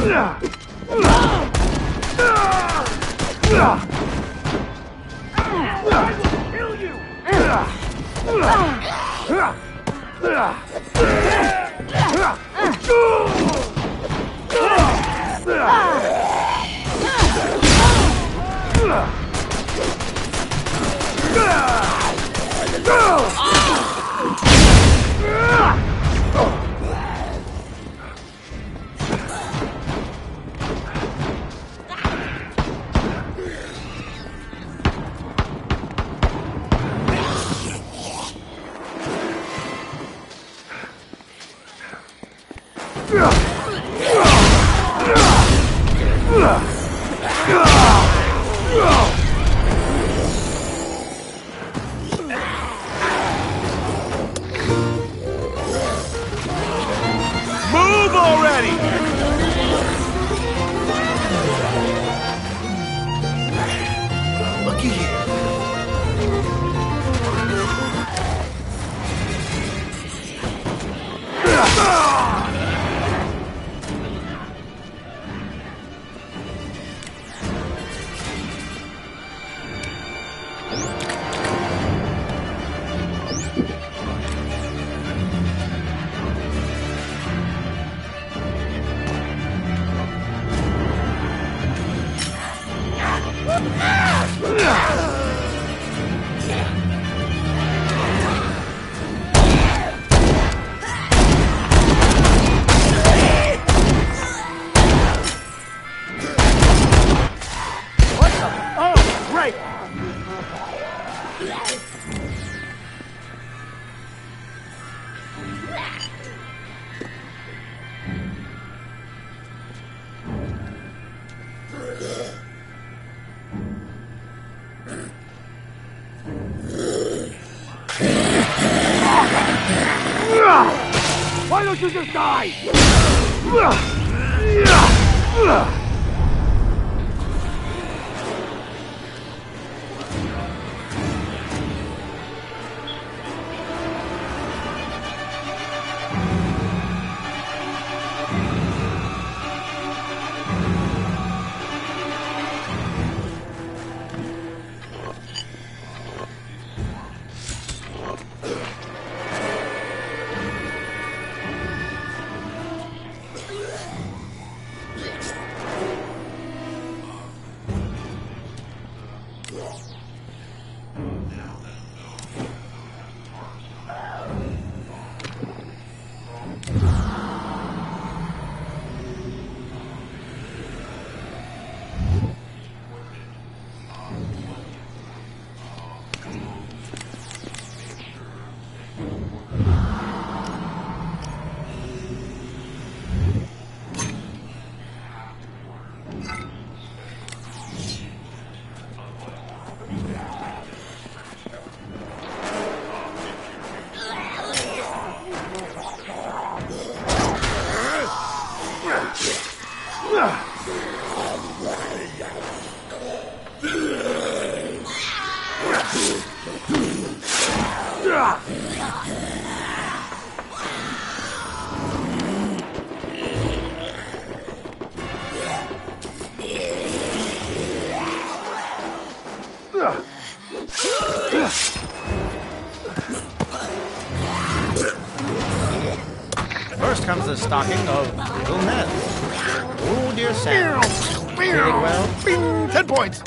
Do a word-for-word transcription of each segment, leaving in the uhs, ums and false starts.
Why don't you just die? First comes the stocking of little Ned. Oh, dear Sam. Feeling well? Bing! Ten points!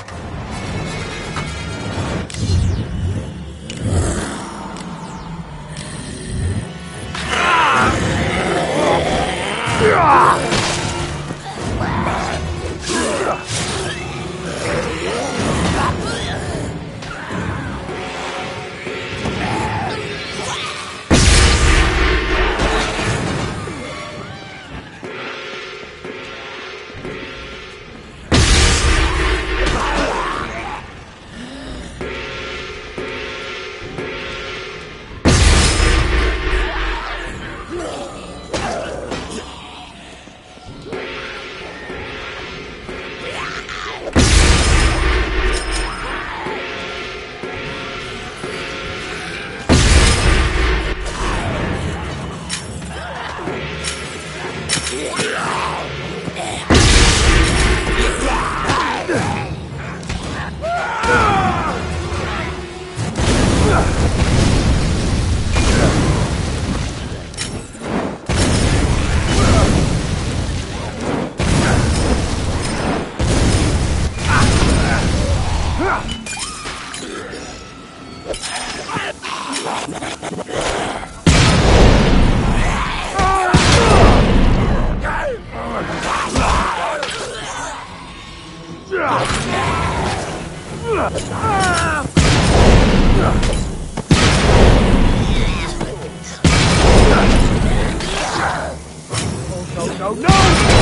No, no!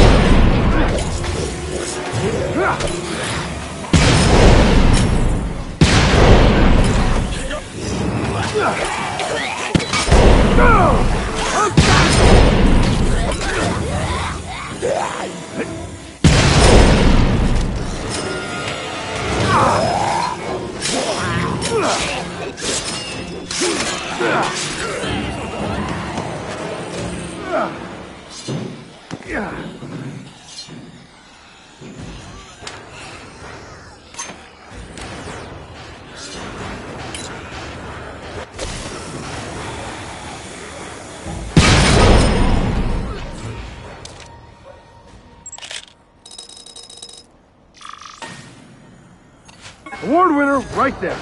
Award winner right there.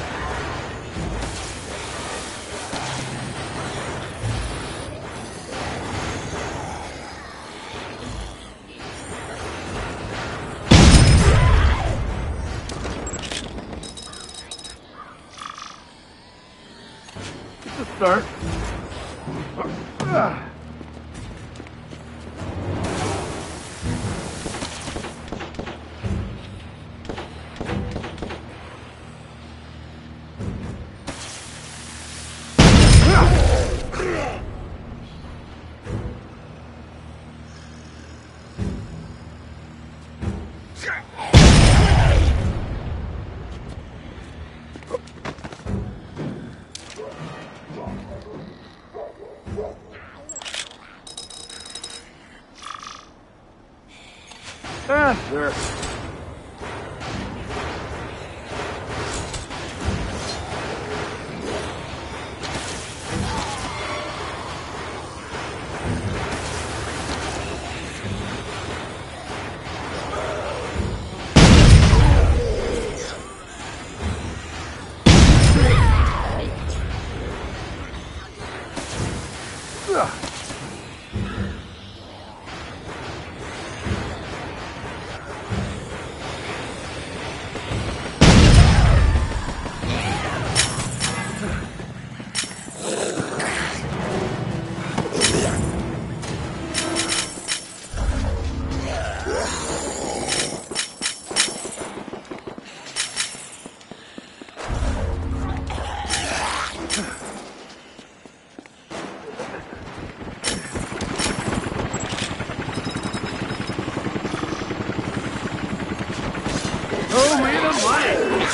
It's a start. Uh, Ah, sure. Oh, man, I'm lying.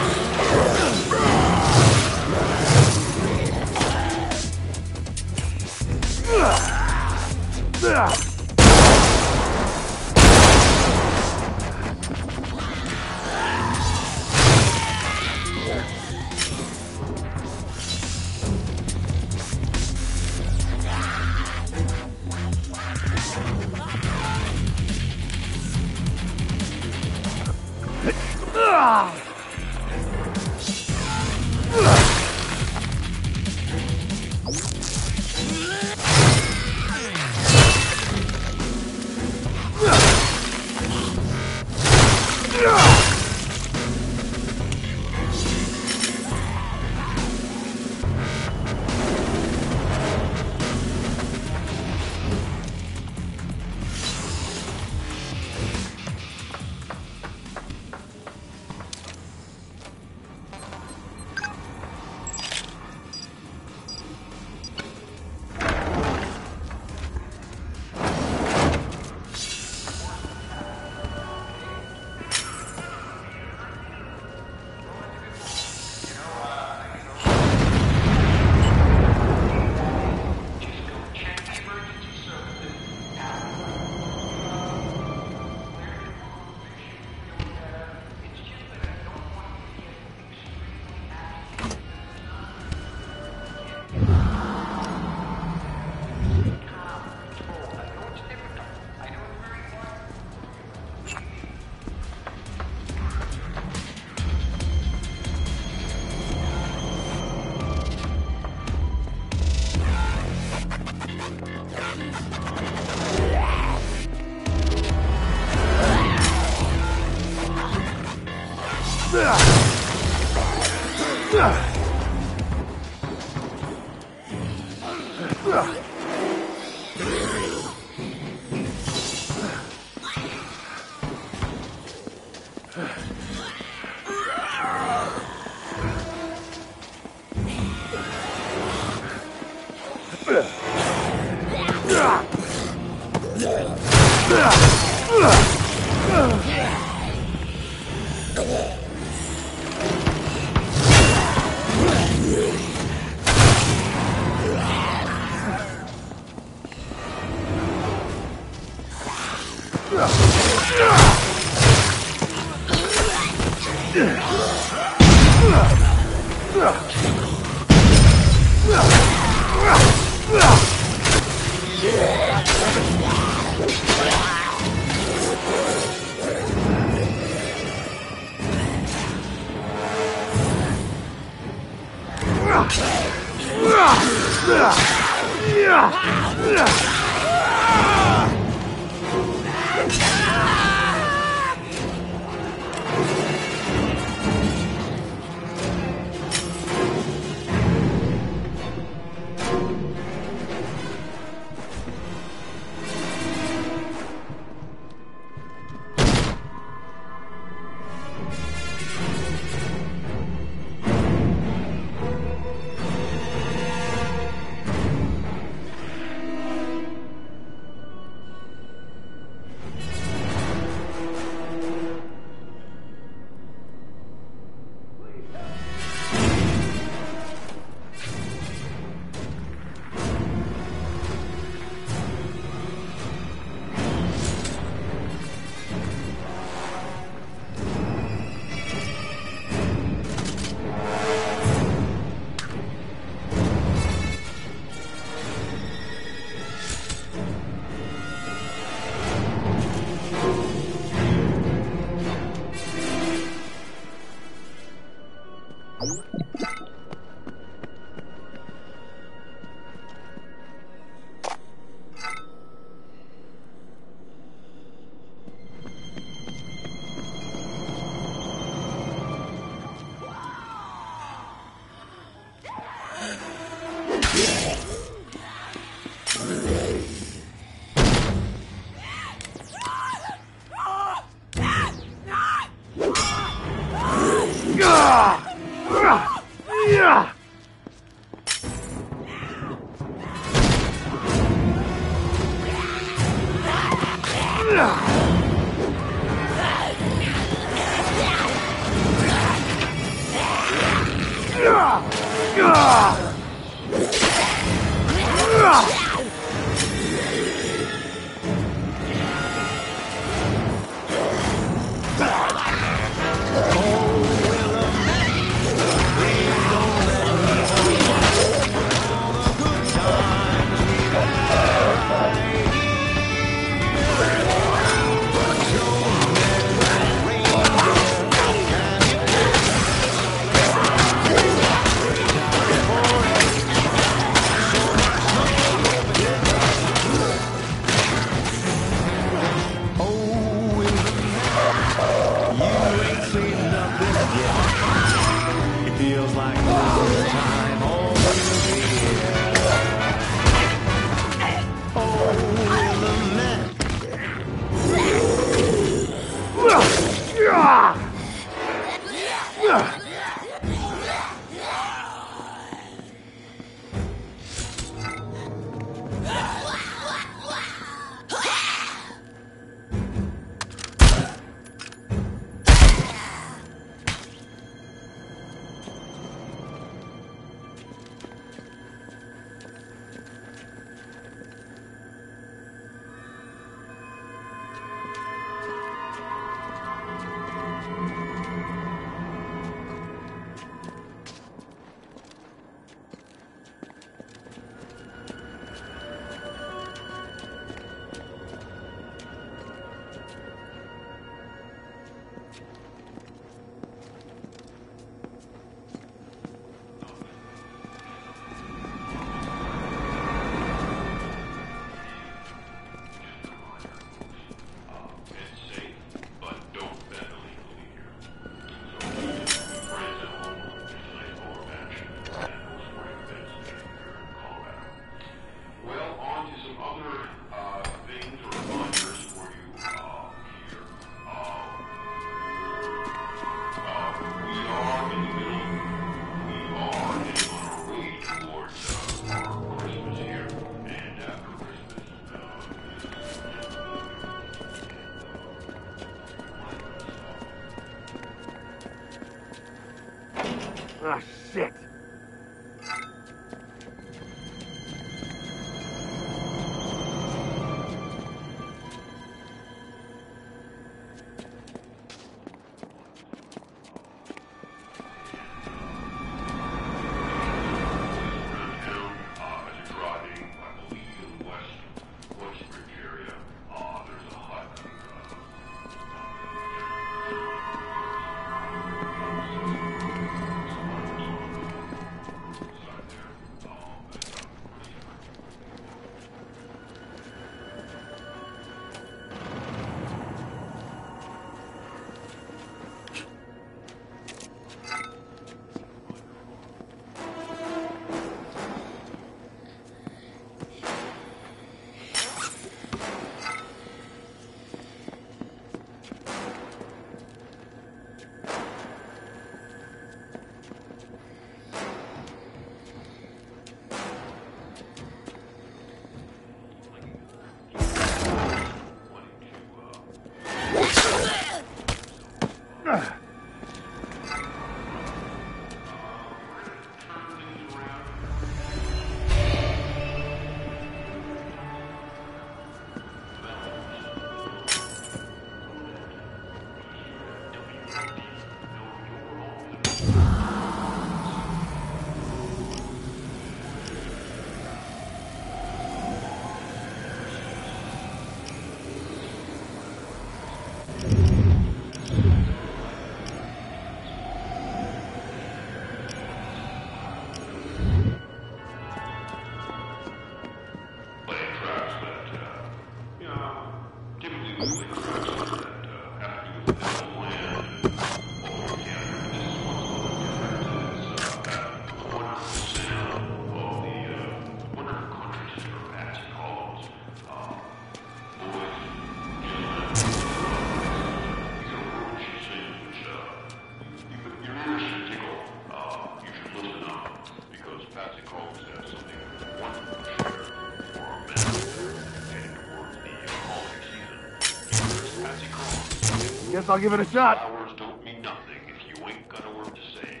Guess I'll give it a shot. Flowers don't mean nothing if you ain't got a word to say.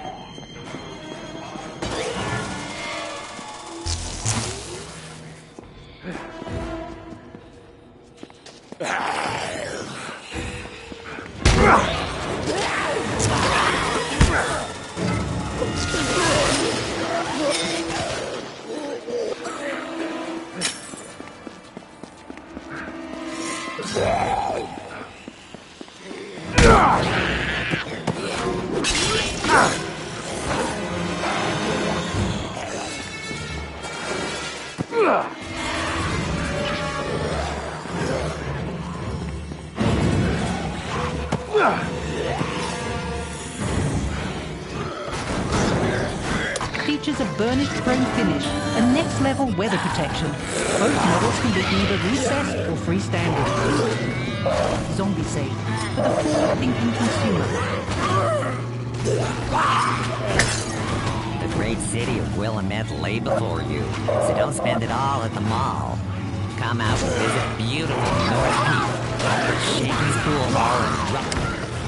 Features a burnished chrome finish and next level weather protection. Both models can be either recessed or freestanding. Zombie safe for the forward-thinking consumer. The great city of Willamette lay before you, so don't spend it all at the mall. Come out and visit beautiful North Peak, home for Shaky's Pool Hall and Rock.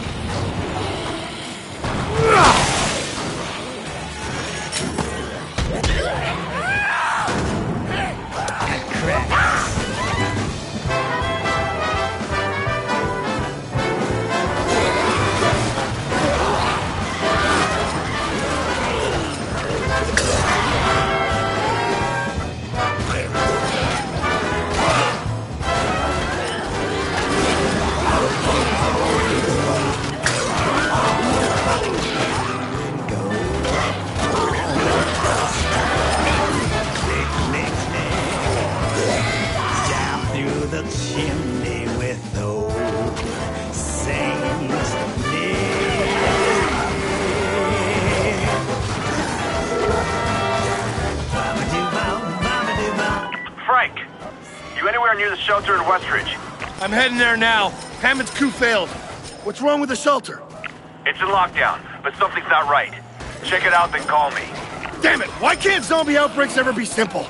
Near the shelter in Westridge. I'm heading there now. Hammond's coup failed. What's wrong with the shelter? It's in lockdown, but something's not right. Check it out, then call me. Damn it! Why can't zombie outbreaks ever be simple?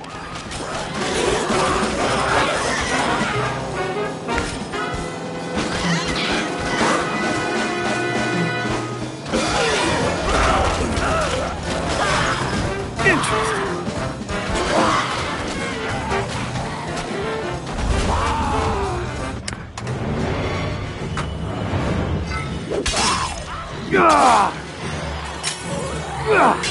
Interesting. Ah! Ah!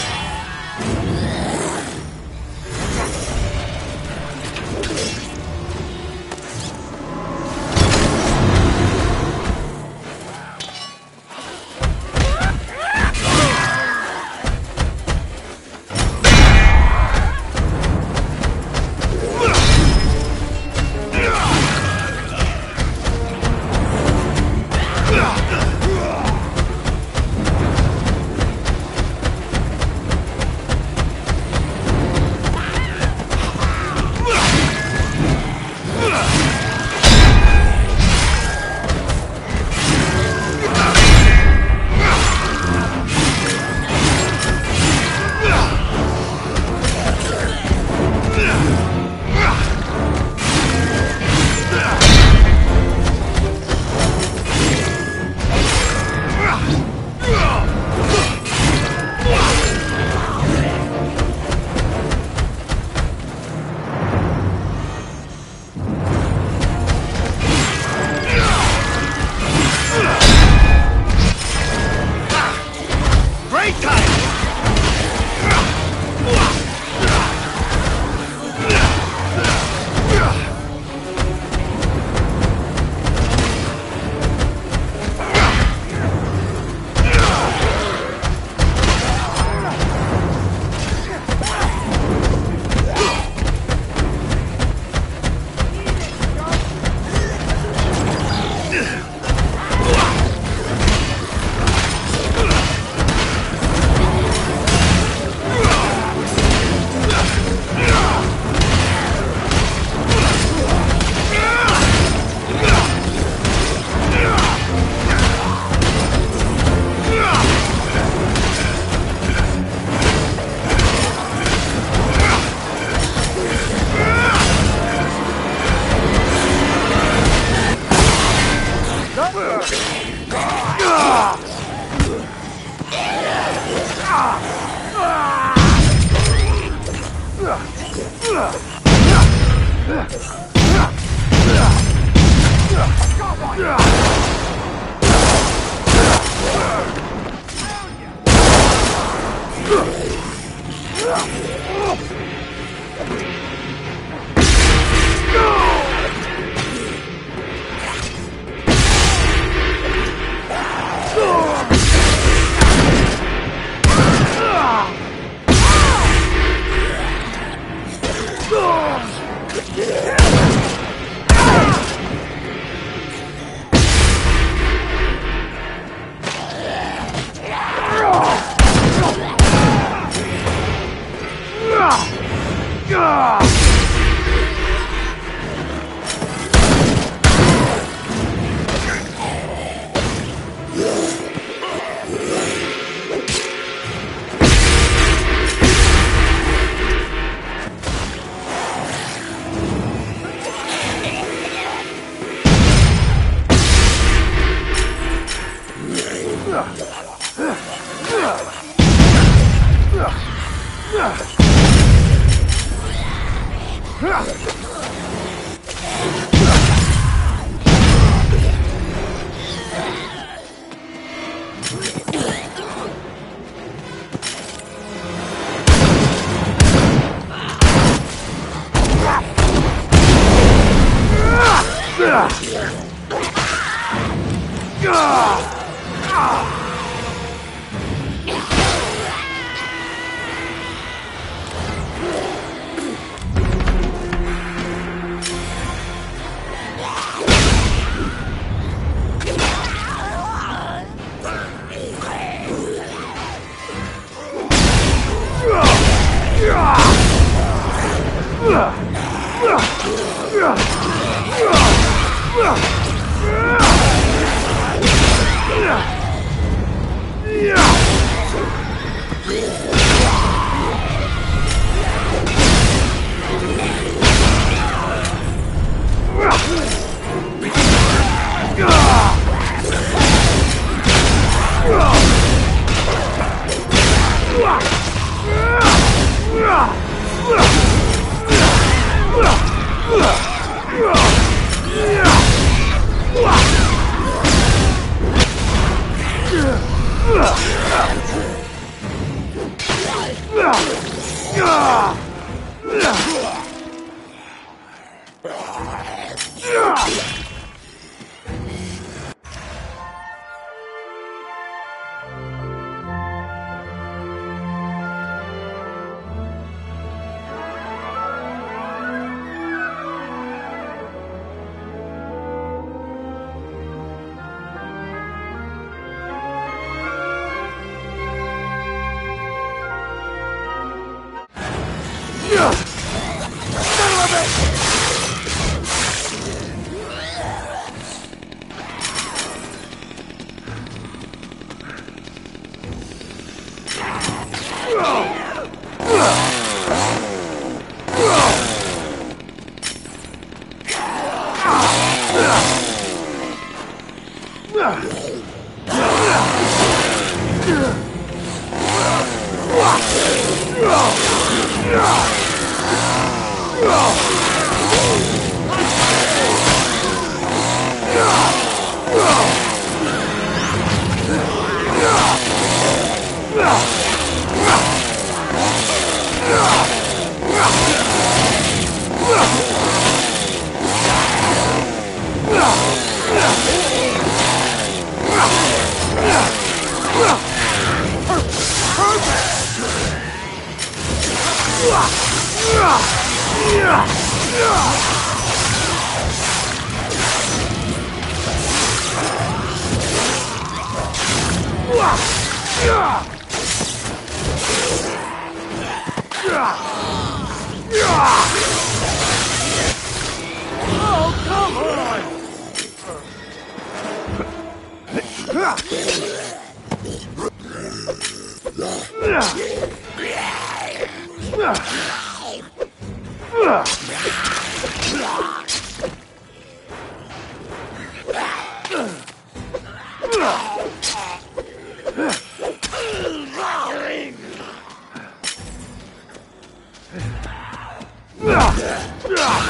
Ah!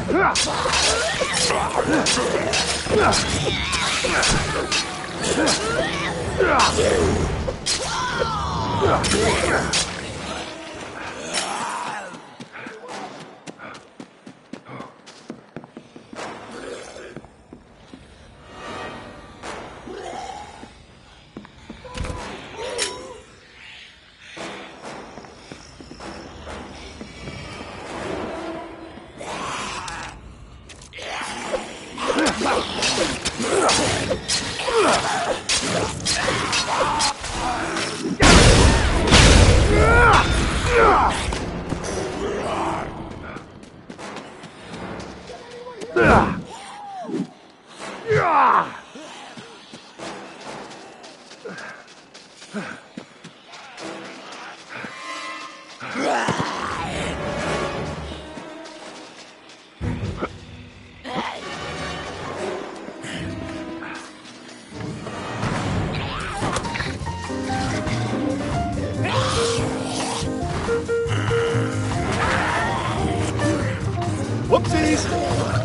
Whoopsies!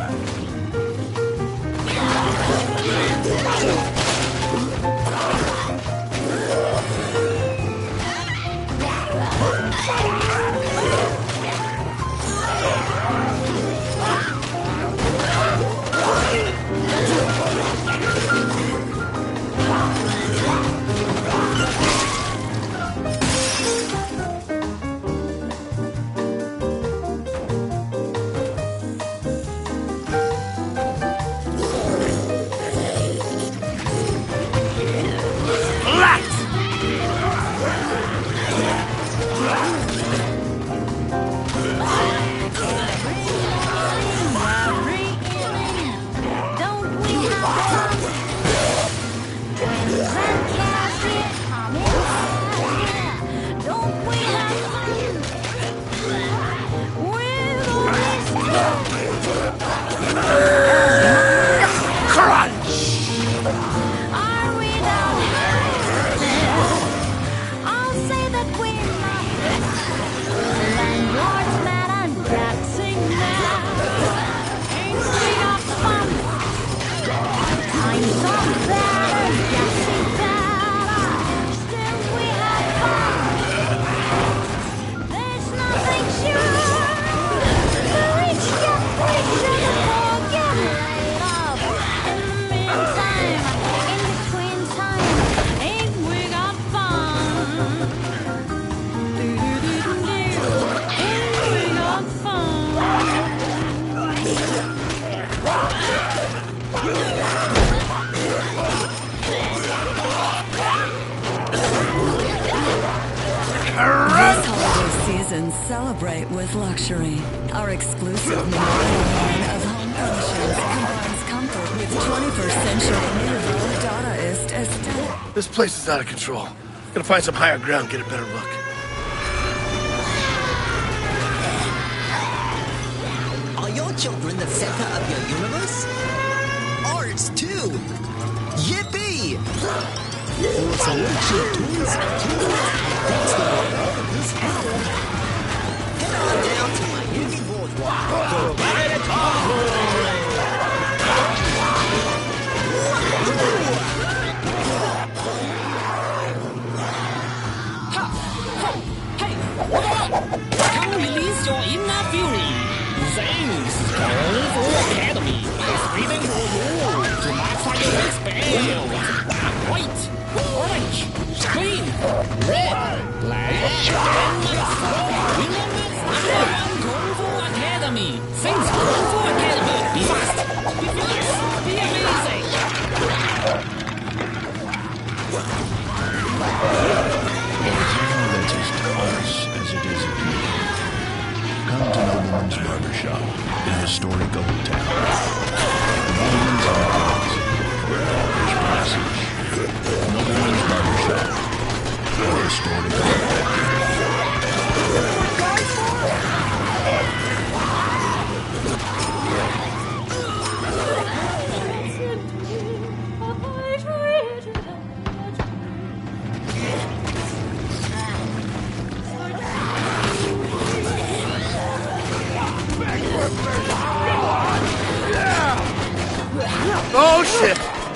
And celebrate with luxury. Our exclusive memorial line of home furnishings combines comfort with twenty-first century Miraval Dadaist aesthetic. This place is out of control. Gotta find some higher ground, get a better look. Are your children the center of your universe? Ours too! Yippee! For a selection of twins and twins, thanks to all of this help. Head on down to my Yugi Boardwalk. Go right at Hey, come release your inner fury. Thanks, Kung Fu Academy is waiting for you to master your spells. White, orange, green, red, black, and remember, I'm Kung Fu Academy. Thanks, Kung Fu Academy. Be fast, be fierce, be amazing. That is to us as it is to you. Come to Nobleman's Barbershop in historic Old Town. Nobleman's Barbershop. Nobleman's Barbershop in historic Old Town. Back! Shit!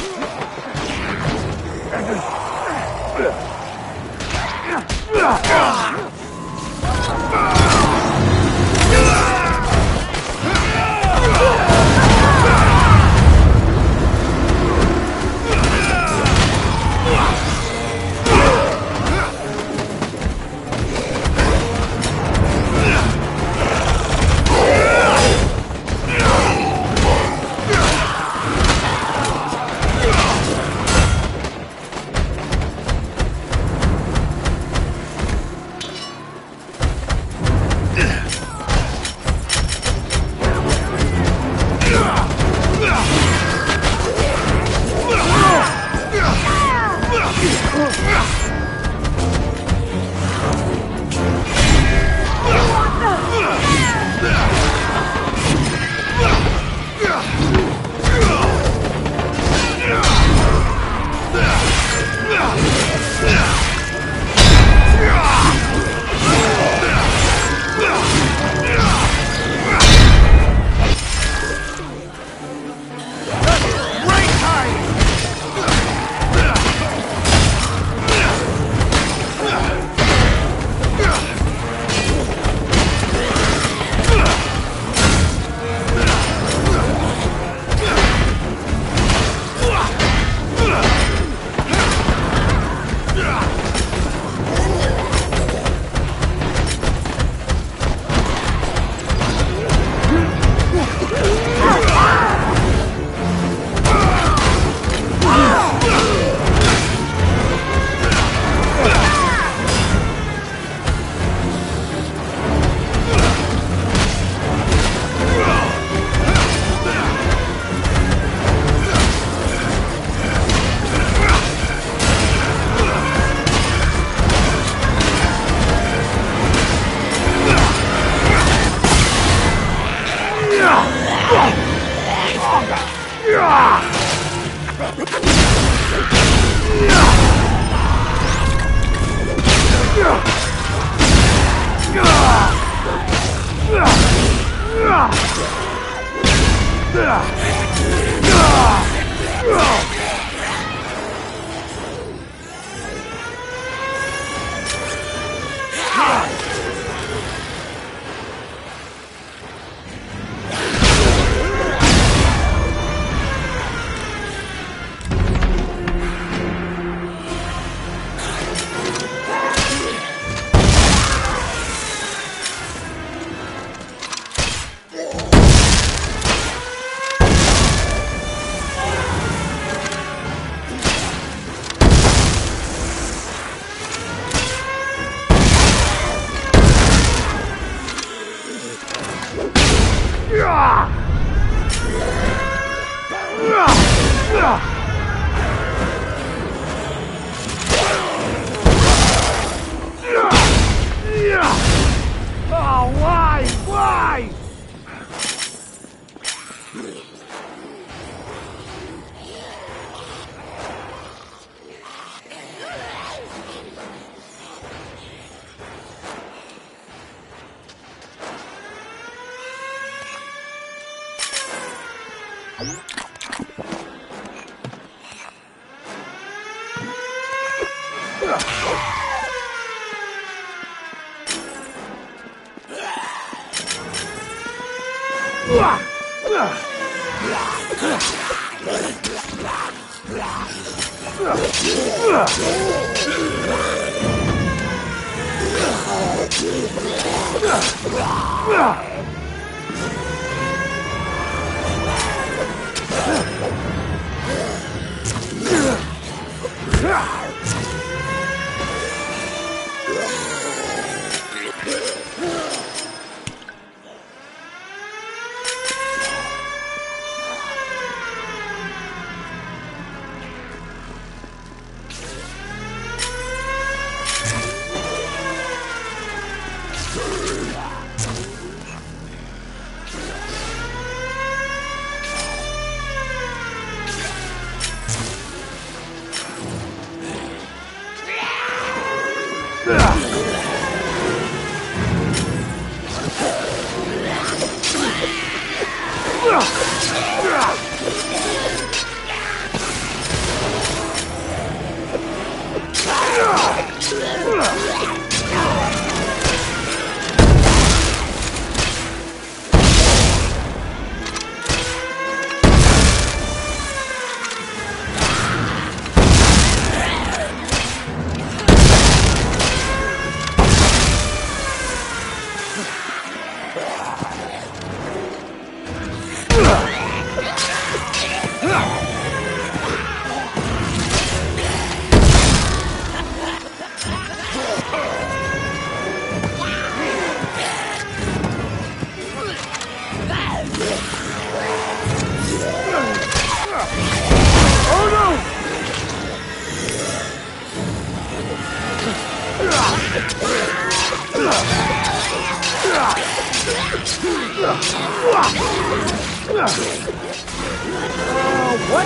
Oh, why? Why? what?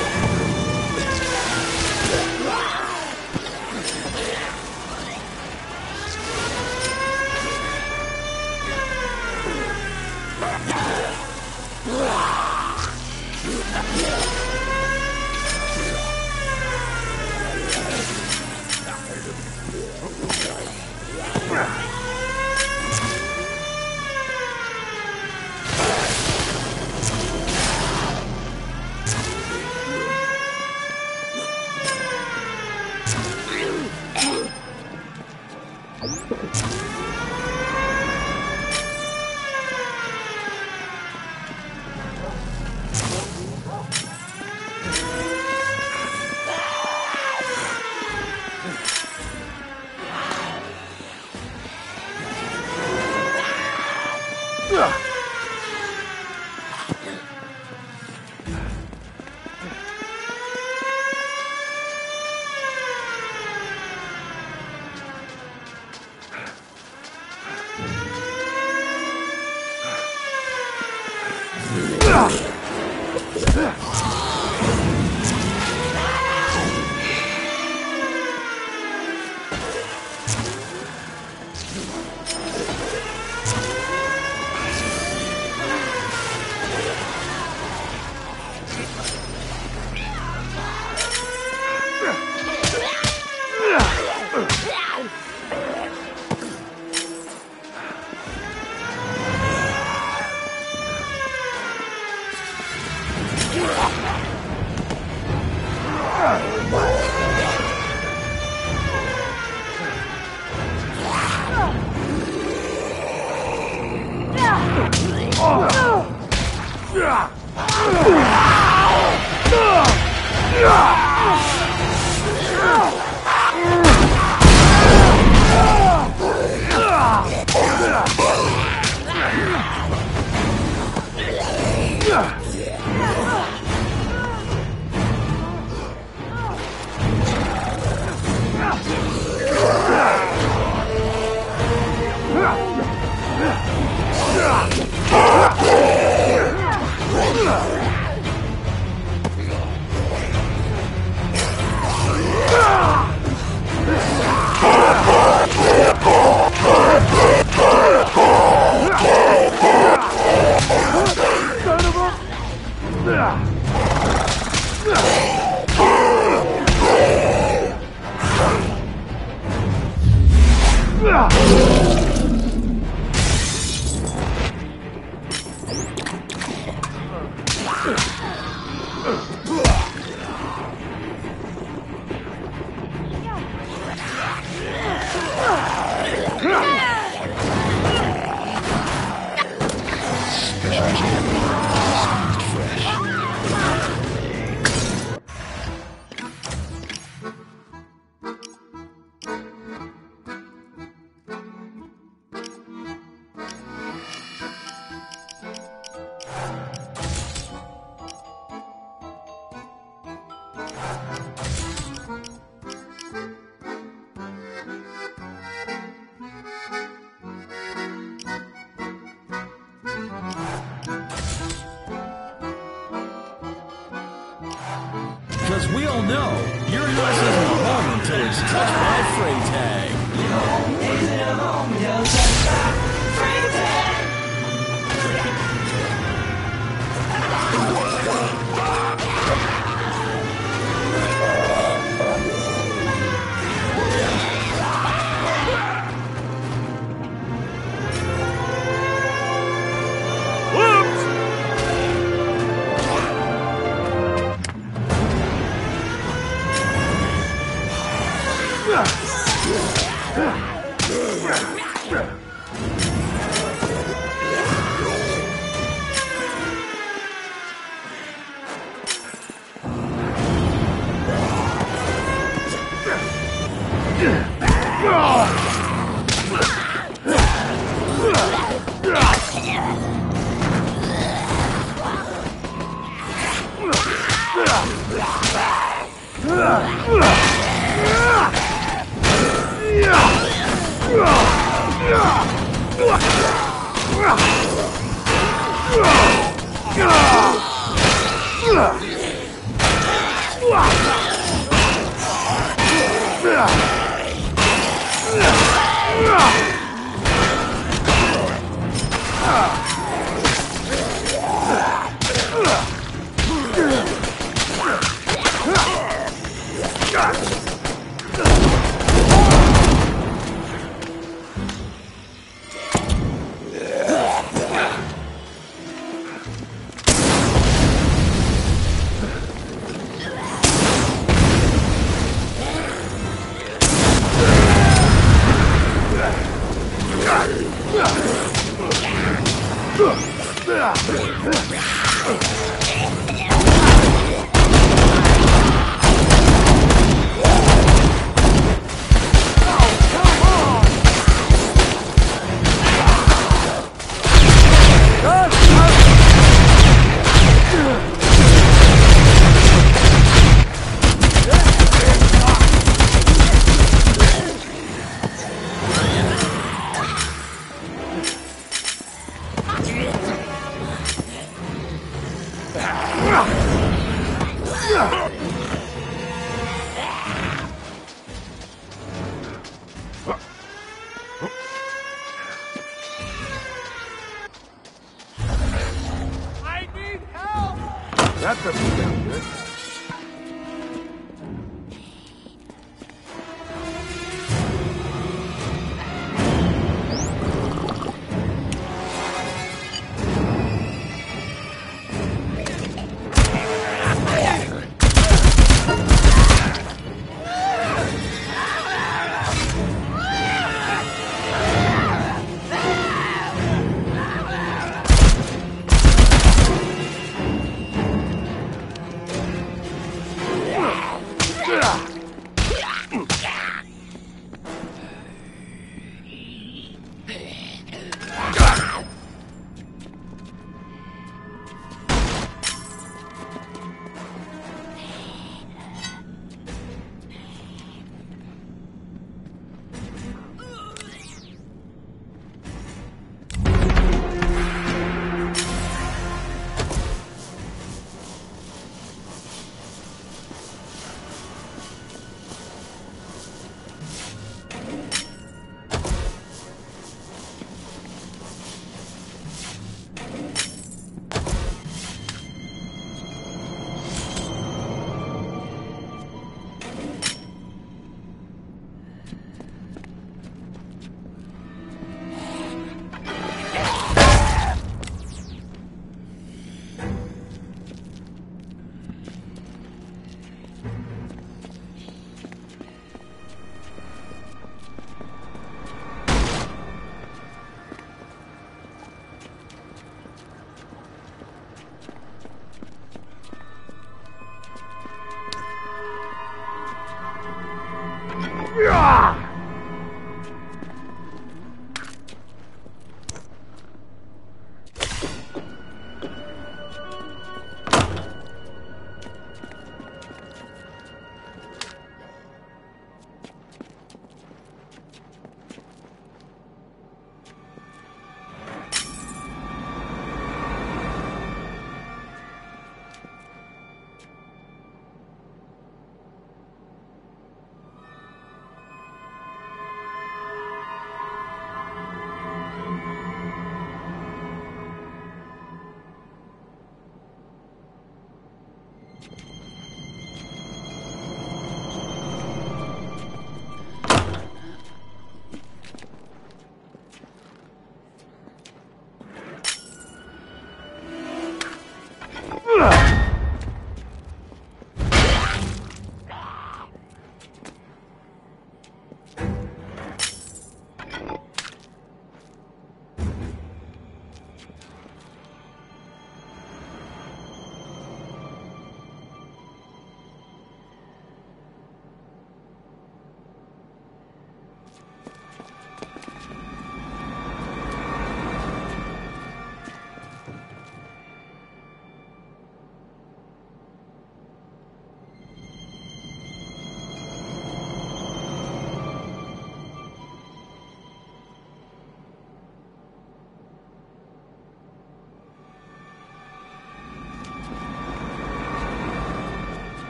Because we all know your U S isn't a home until it's touched by Freytag. Your home isn't a home until it's touched by Freytag. That doesn't sound good.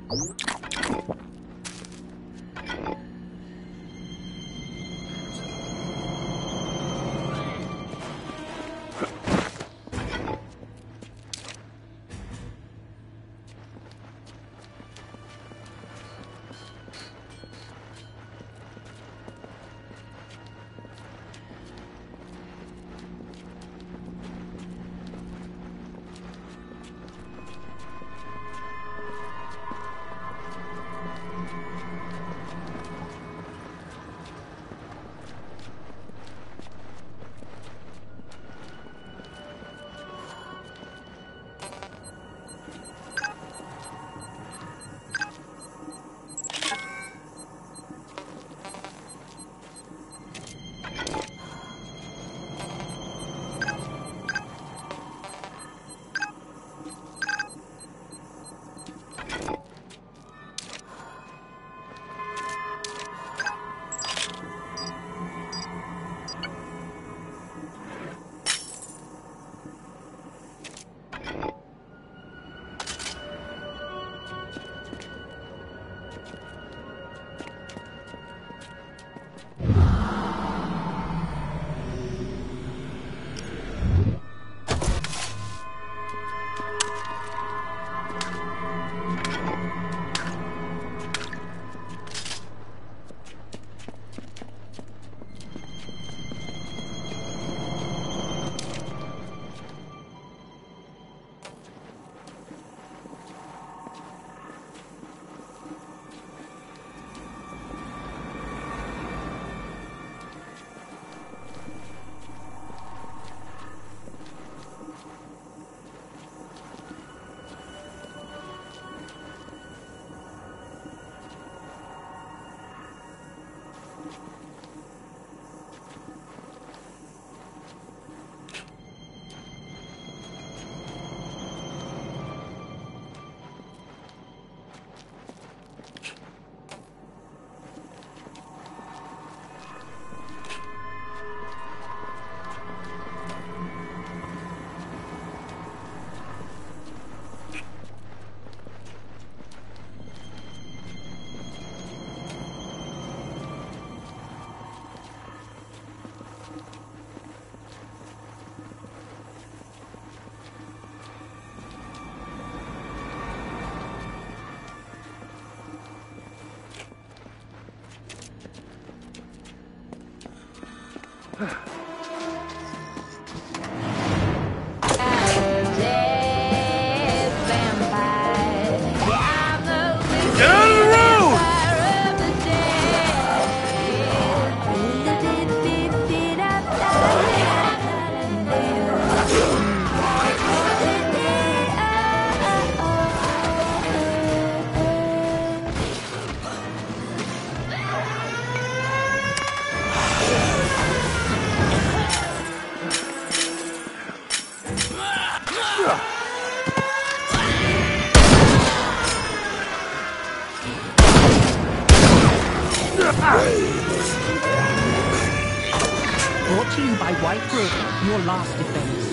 Brought to you by White Brook, your last defense.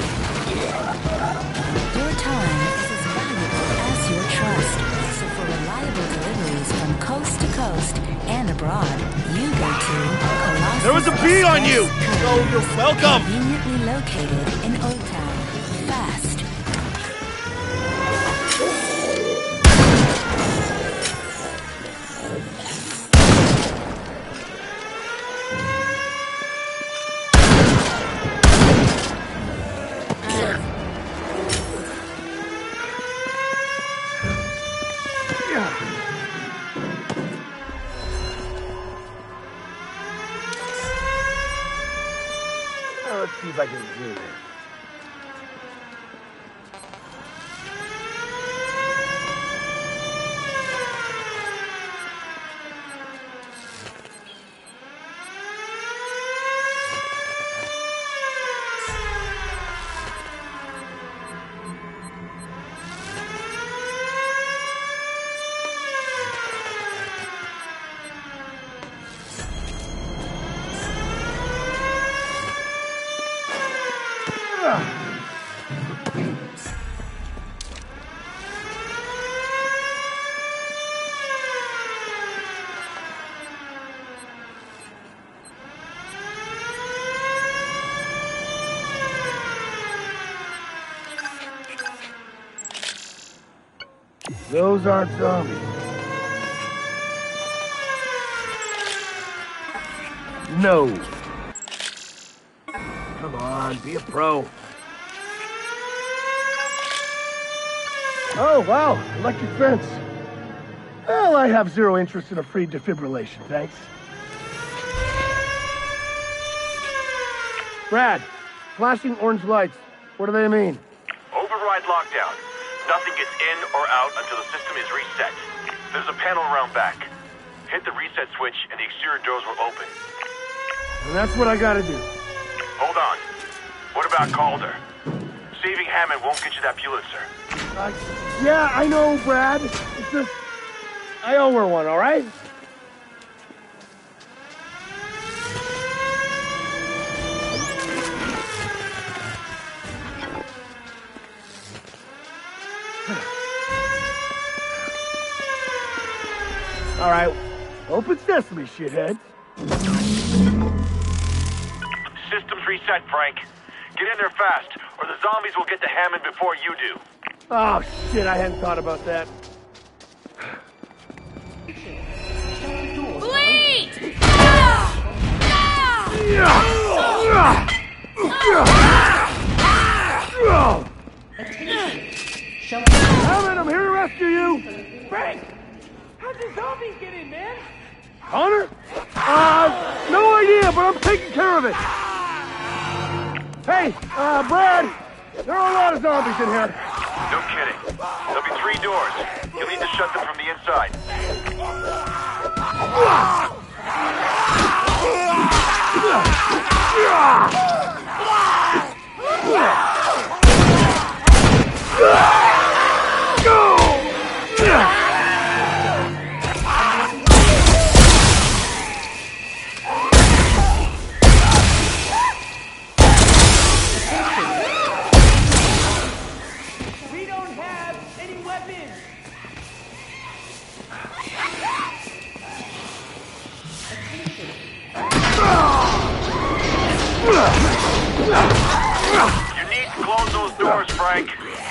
Your time is as valuable as your trust. So for reliable deliveries from coast to coast and abroad, you go to Colossus. There was a bee on you! Oh, you're welcome! Conveniently located in Old Town. Fast. Let's see if I can do this. Those aren't zombies. No. Come on, be a pro. Oh, wow, electric fence. Well, I have zero interest in a free defibrillation, thanks. Brad, flashing orange lights. What do they mean? Override lockdown. Nothing gets in or out until the system is reset. There's a panel around back. Hit the reset switch and the exterior doors will open. And that's what I gotta do. Hold on. What about Calder? Saving Hammond won't get you that Pulitzer. Uh, yeah, I know, Brad. It's just... I owe her one, all right? All right, open sesame, shitheads. Systems reset, Frank. Get in there fast, or the zombies will get to Hammond before you do. Oh, shit, I hadn't thought about that. Bleed! Hammond, I'm here to rescue you! Frank! How'd the zombies get in, man? Connor? Uh, no idea, but I'm taking care of it. Hey, uh, Brad, there are a lot of zombies in here. No kidding. There'll be three doors. You'll need to shut them from the inside. We don't have any weapons! You need to close those doors, Frank.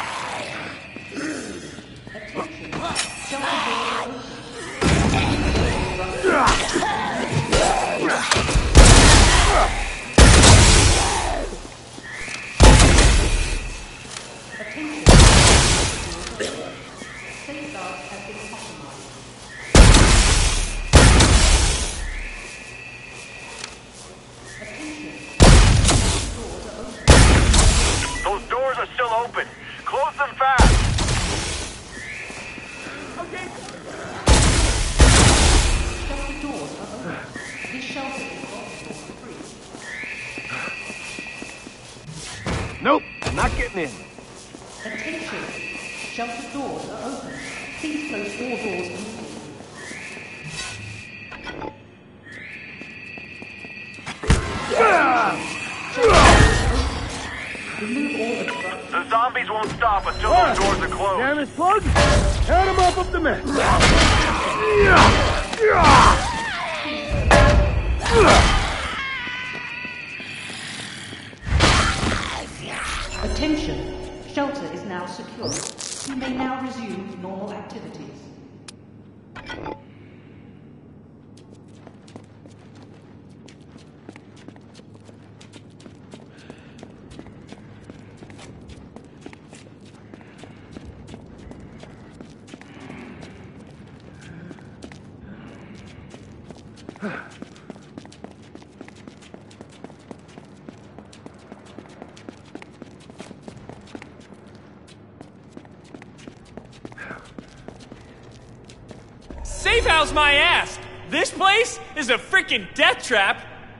Those doors are still open. Close them fast. Okay. Nope, I'm not getting in. Attention! Shelter doors are open. Please close all doors immediately. Remove all obstructions. The zombies won't stop until those doors are closed. Damn it, Plug! Count him off of the mess. Attention! Shelter is now secure. You may now resume normal activities. Safe house my ass! This place is a freaking death trap!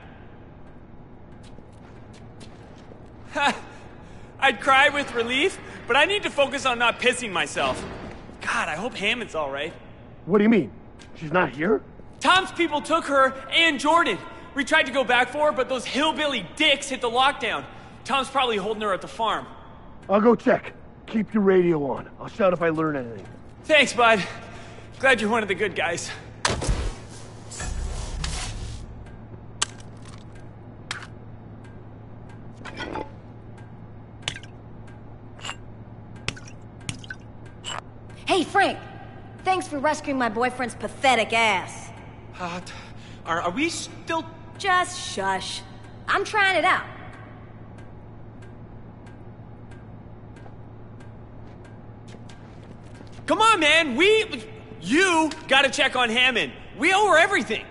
Ha! I'd cry with relief, but I need to focus on not pissing myself. God, I hope Hammond's alright. What do you mean? She's not here? Tom's people took her and Jordan. We tried to go back for her, but those hillbilly dicks hit the lockdown. Tom's probably holding her at the farm. I'll go check. Keep your radio on. I'll shout if I learn anything. Thanks, bud. Glad you're one of the good guys. Hey, Frank. Thanks for rescuing my boyfriend's pathetic ass. Uh, are, are we still... Just shush. I'm trying it out. Come on, man. We... You gotta check on Hammond. We owe her everything.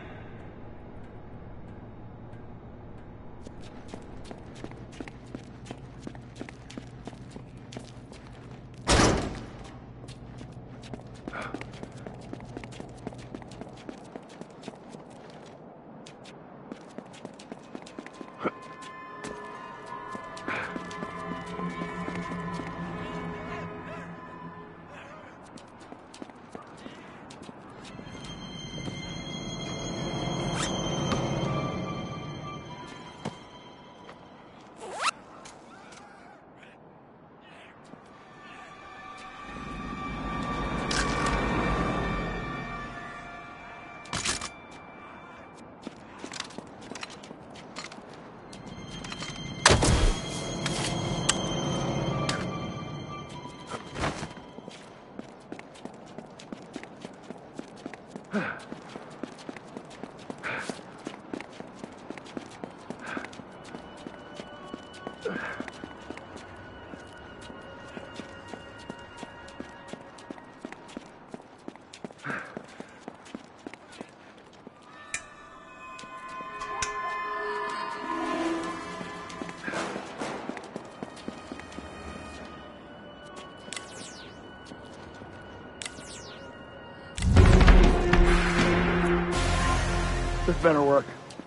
This better work.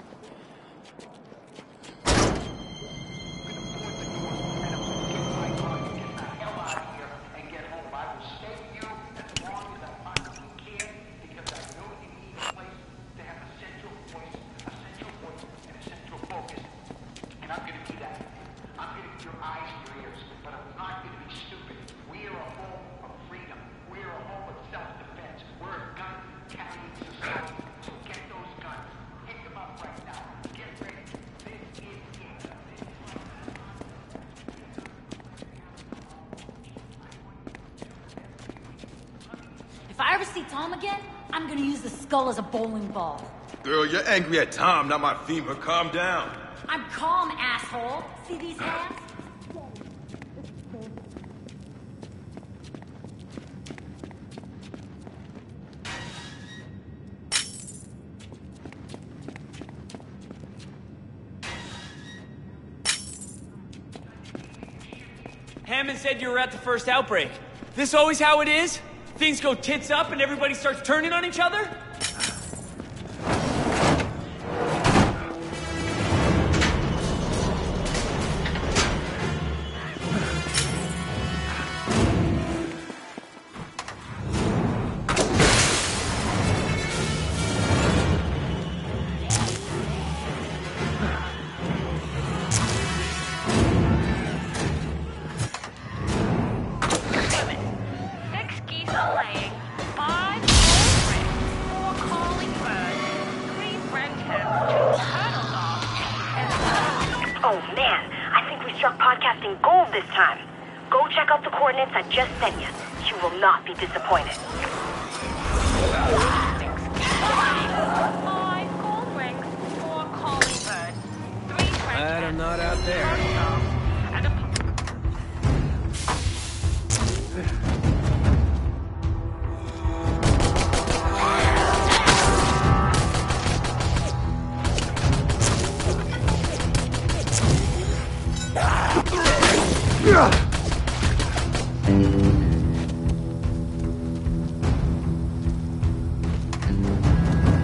If I ever see Tom again, I'm gonna use the skull as a bowling ball. Girl, you're angry at Tom, not my femur. Calm down. I'm calm, asshole. See these hands? Hammond said you were at the first outbreak. This always how it is? Things go tits up and everybody starts turning on each other? Oh man, I think we struck podcasting gold this time. Go check out the coordinates I just sent you. You will not be disappointed. Five gold rings, four calling birds, three Glad I'm not out there. and a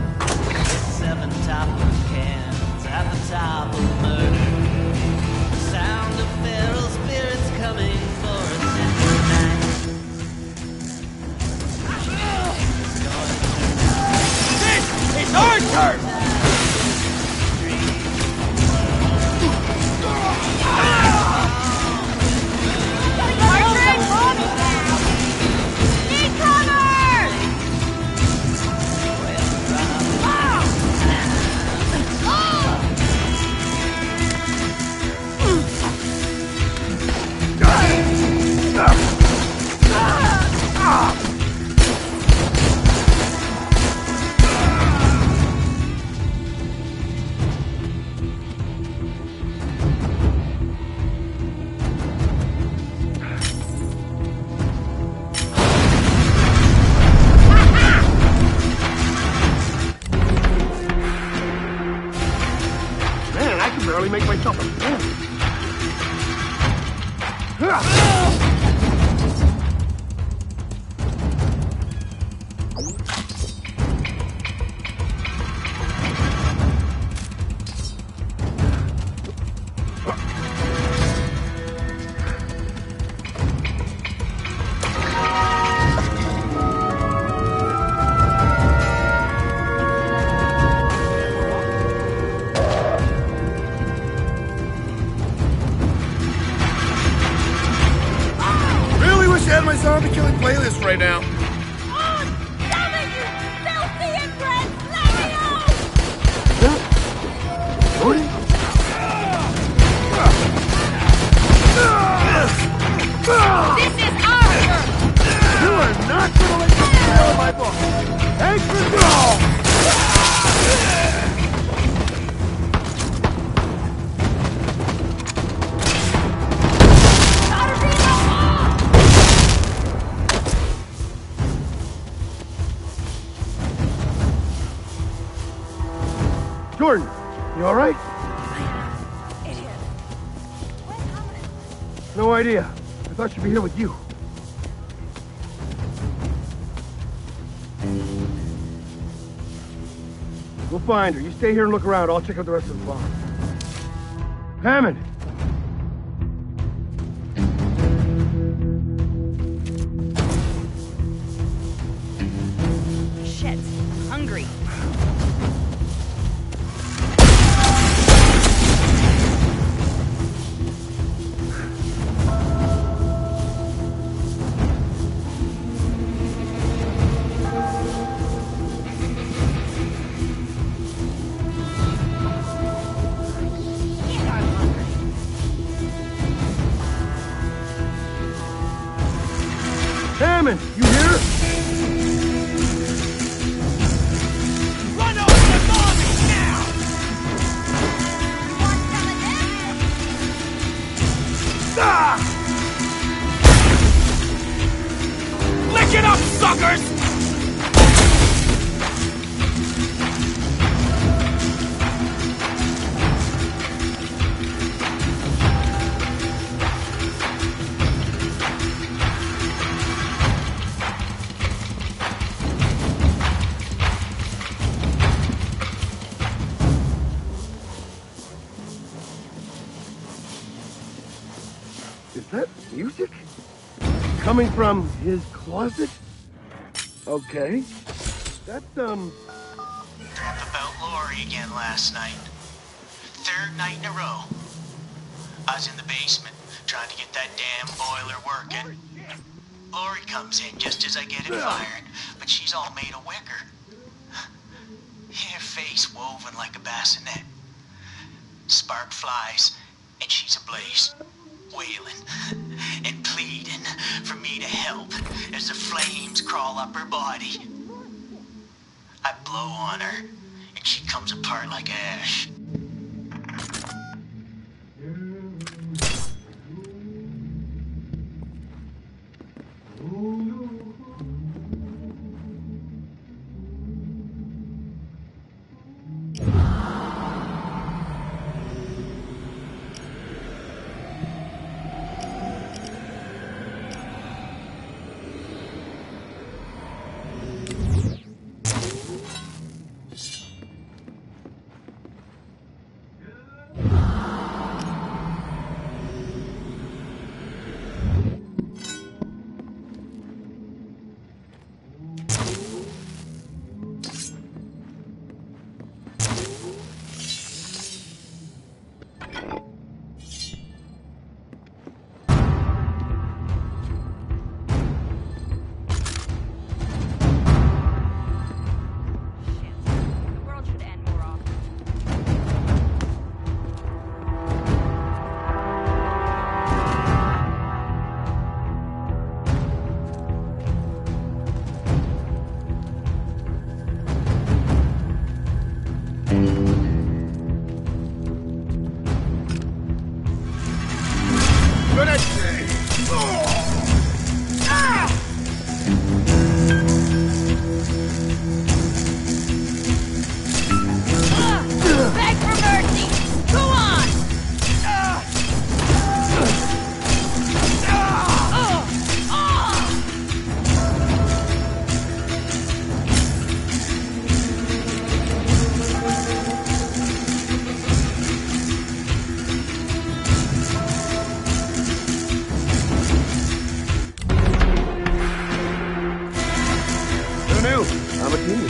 Seven top of cans at the top of murder. yourself a fool. My zombie killing playlist right now. Oh, damn it, you filthy inbred! Let me out! Jordan? This is our work! You are not going to let me steal my book. Take control! Jordan, you all right? Idiot. No idea. I thought she'd be here with you. We'll find her. You stay here and look around. I'll check out the rest of the farm. Hammond! Shit. Hungry. Hammond, you here? Run over the zombies now! Ah! Lick it up, suckers! Is that music? Coming from his closet? Okay. That's, um... About Lori again last night. Third night in a row. I was in the basement, trying to get that damn boiler working. Lori comes in just as I get it firing, but she's all made of wicker. Her face woven like a bassinet. Spark flies, and she's ablaze. Wailing and pleading for me to help as the flames crawl up her body. I blow on her, and she comes apart like ash. Sabatini.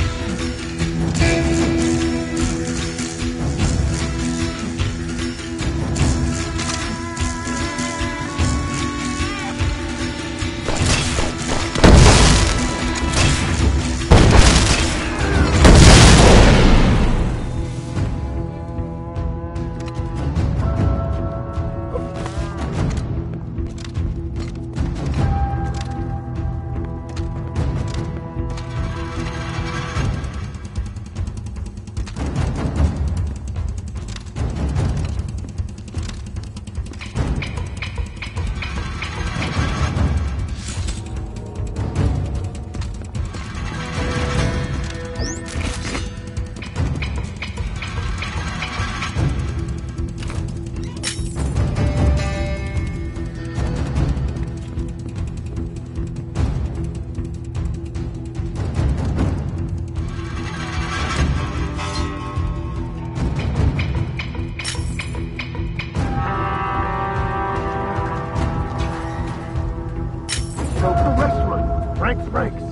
Ranks, ranks.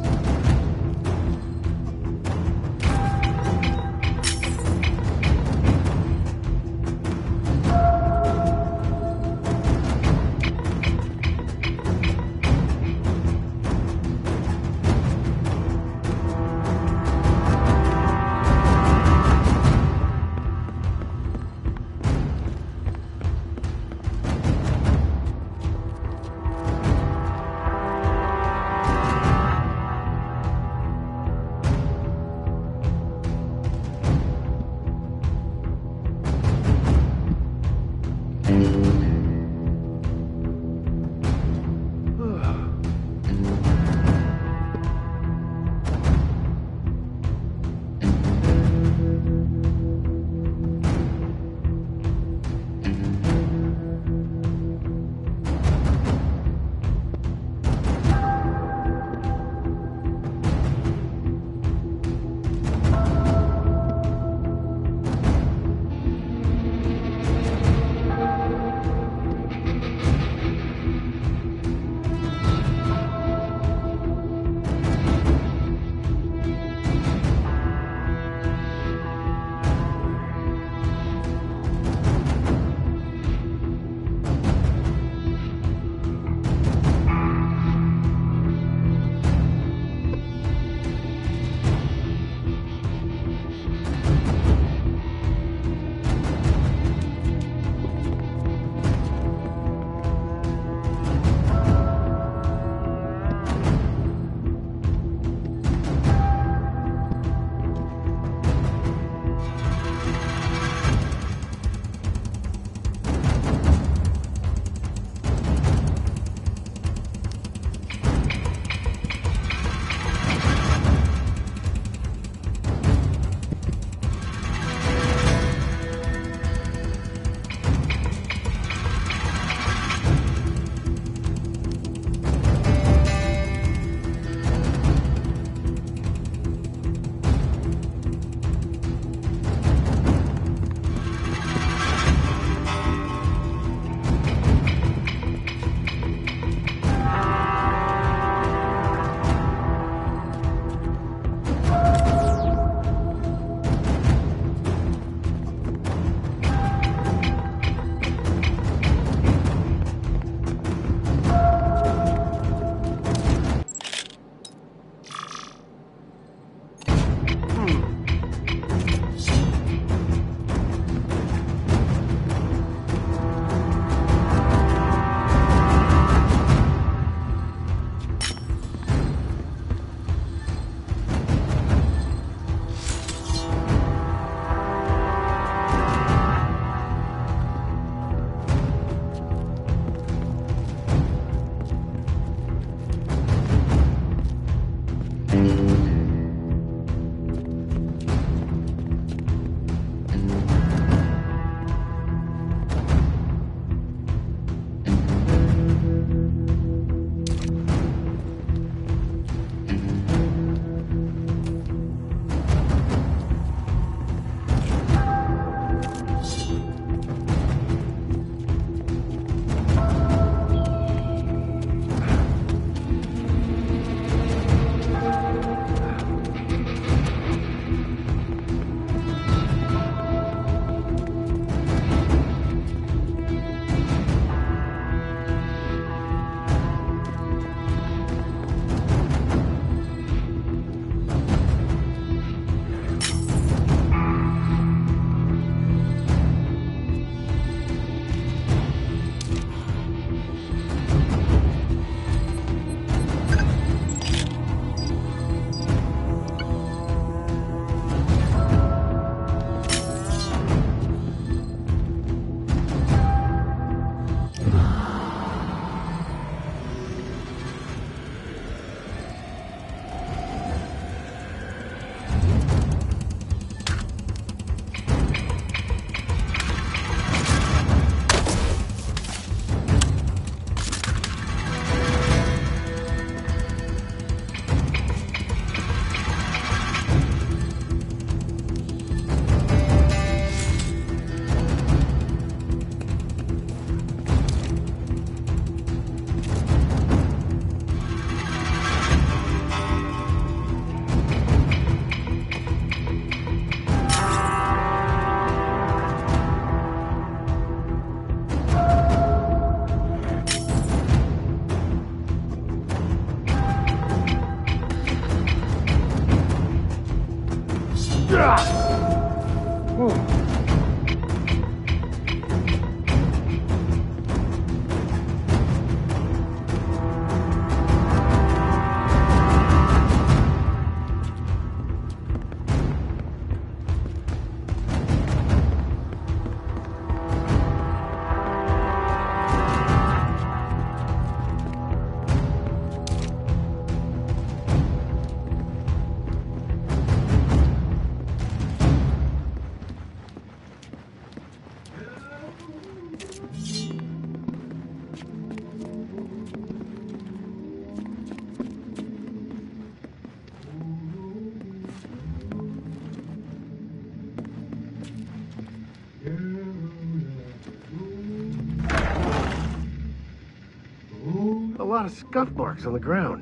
A lot of scuff marks on the ground.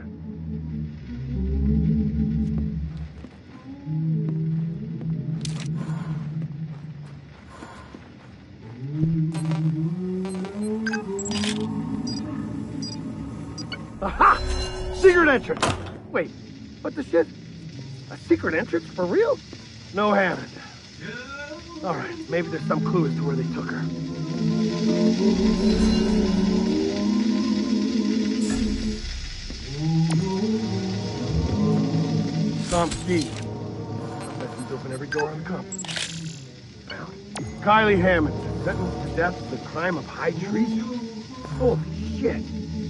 Aha! Secret entrance! Wait, what the shit? A secret entrance? For real? No Hammond. Alright, maybe there's some clue as to where they took her. Tom Steve. Bet he's opened every door in the company. Found. Kylie Hammond, sentenced to death for the crime of high treason. Holy shit.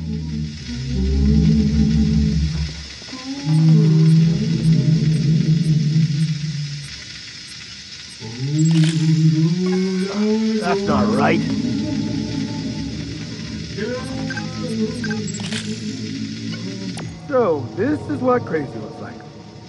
That's not right. So, this is what crazy looks like.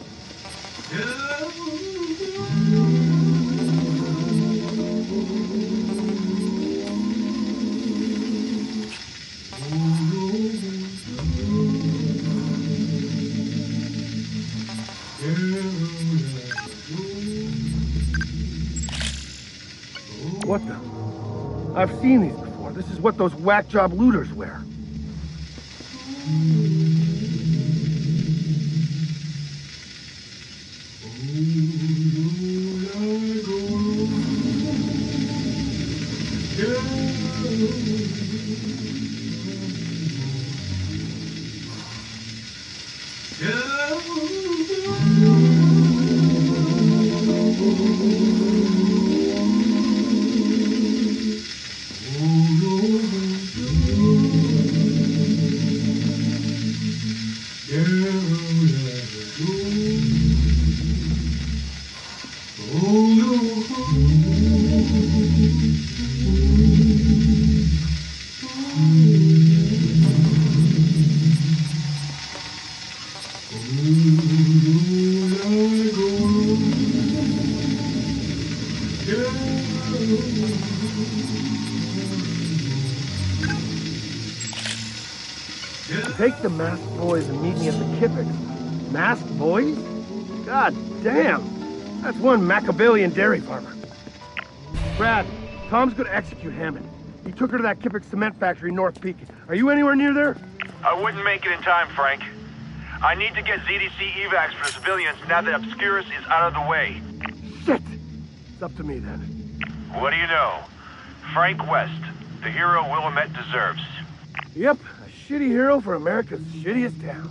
What the? I've seen these before. This is what those whack job looters wear. Take the masked boys and meet me at the Kippick. Masked boys? God damn. That's one Machiavellian dairy farmer. Brad, Tom's gonna execute Hammond. He took her to that Kippick cement factory in North Peak. Are you anywhere near there? I wouldn't make it in time, Frank. I need to get Z D C evacs for the civilians now that Obscurus is out of the way. Shit! It's up to me then. What do you know? Frank West, the hero Willamette deserves. Yep, a shitty hero for America's shittiest town.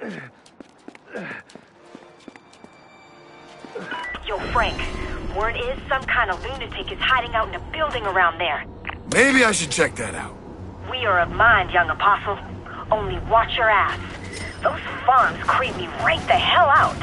Yo, Frank, word is some kind of lunatic is hiding out in a building around there. Maybe I should check that out. We are of mind, young apostle. Only watch your ass. Those farms creep me right the hell out.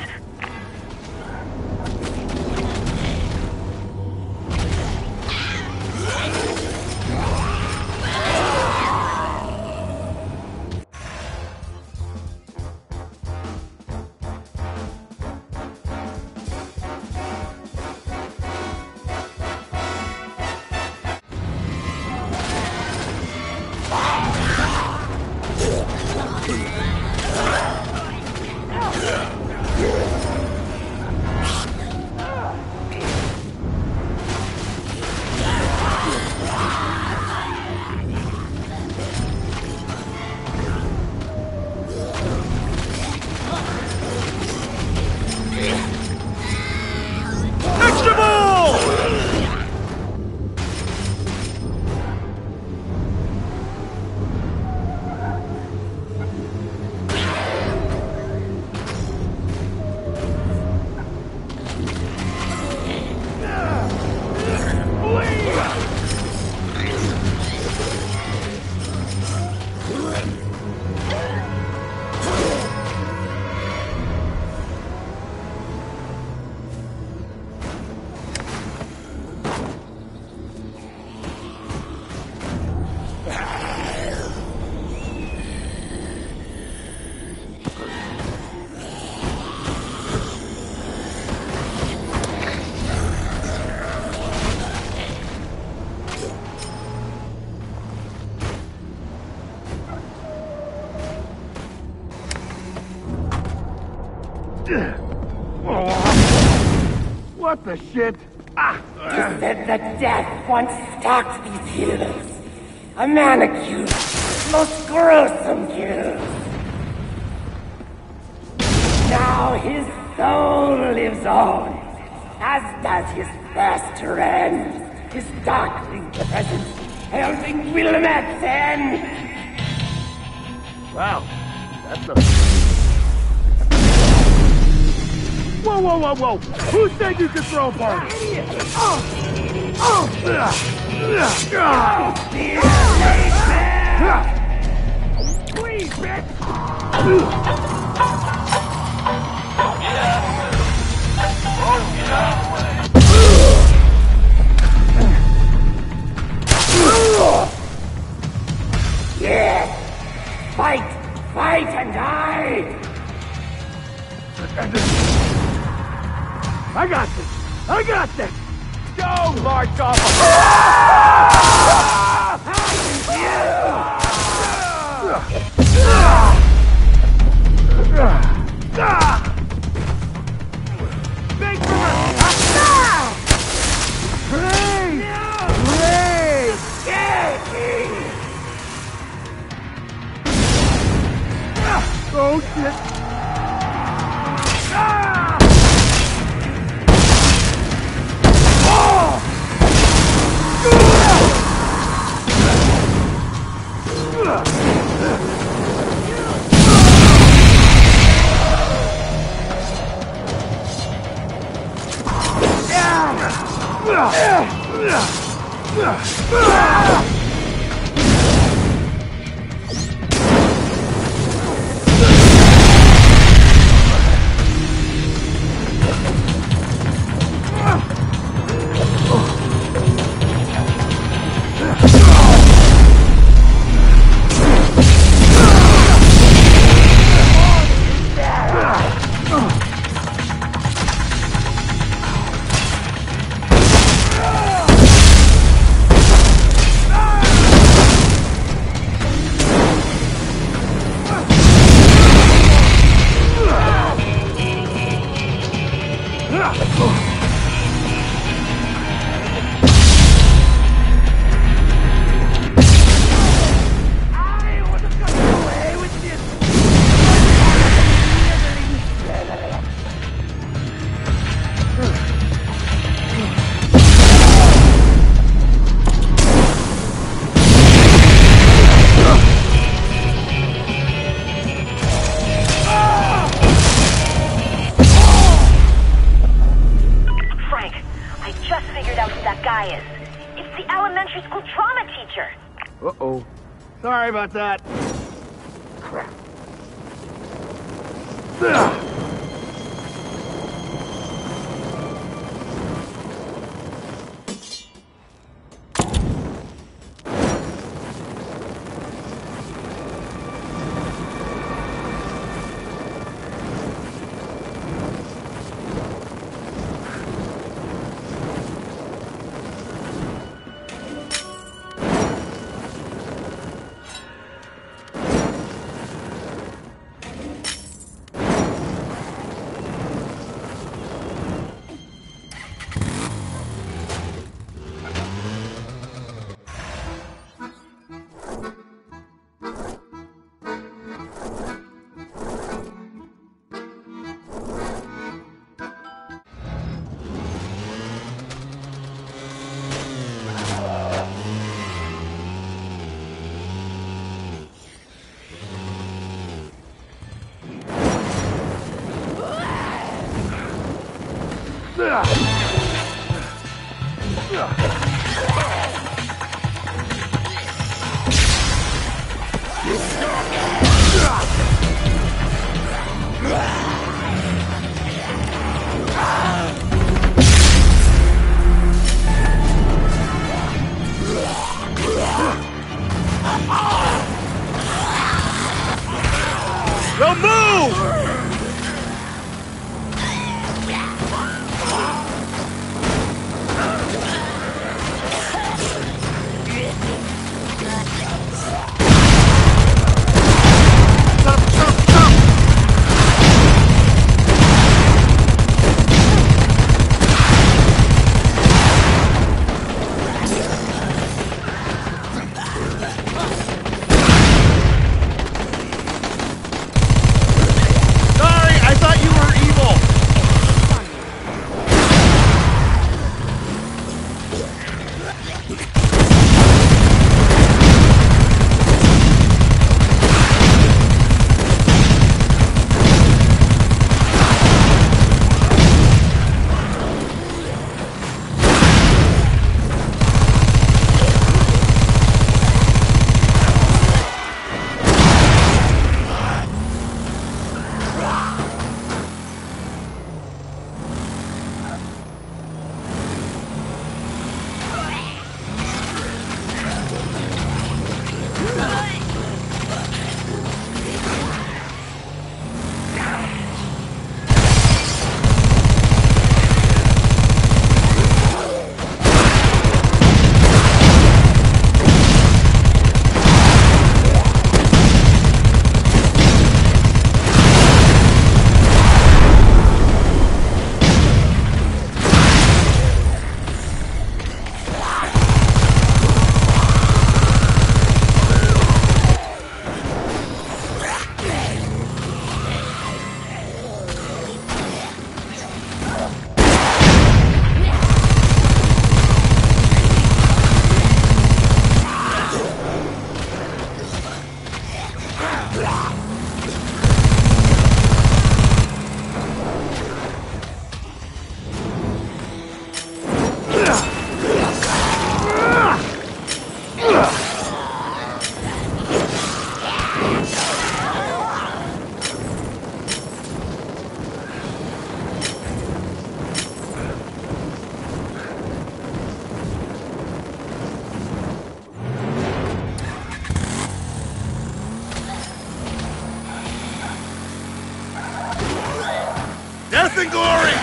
What the shit? Ah! You said that death once stalked these hills. A man accused. Most gruesome kills. Now his soul lives on, as does his best friend, his darkling presence, helping Willamette end. Wow, that's a... Whoa, whoa, whoa, whoa! Who said you could throw a party? Oh! Oh! Please, bitch! Yes! Fight! Fight and die! I got this! I got this! Go, march off! Big Great! Great! Oh, shit! Uh-oh. Sorry about that. Crap. Ugh. Don't move! Death and glory!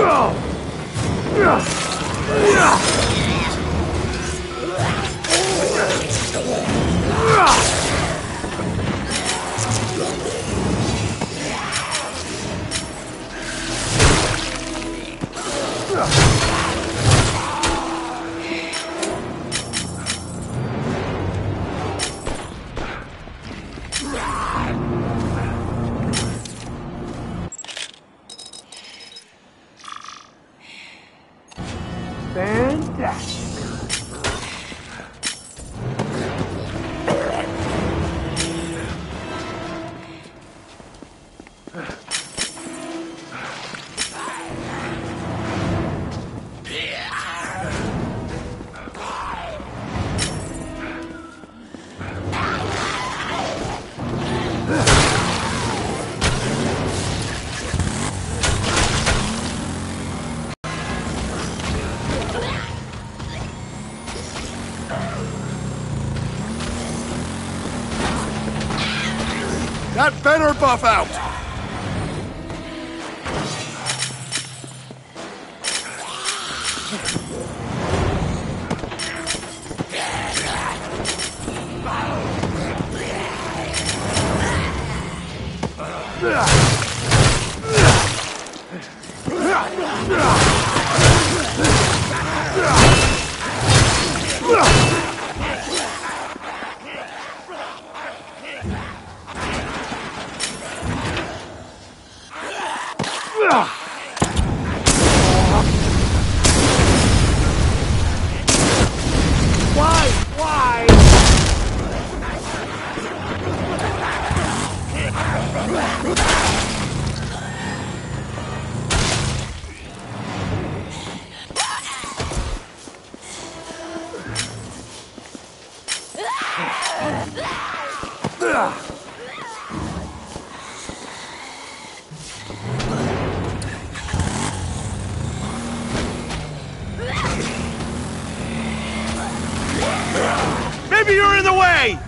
That better buff out! Maybe you're in the way!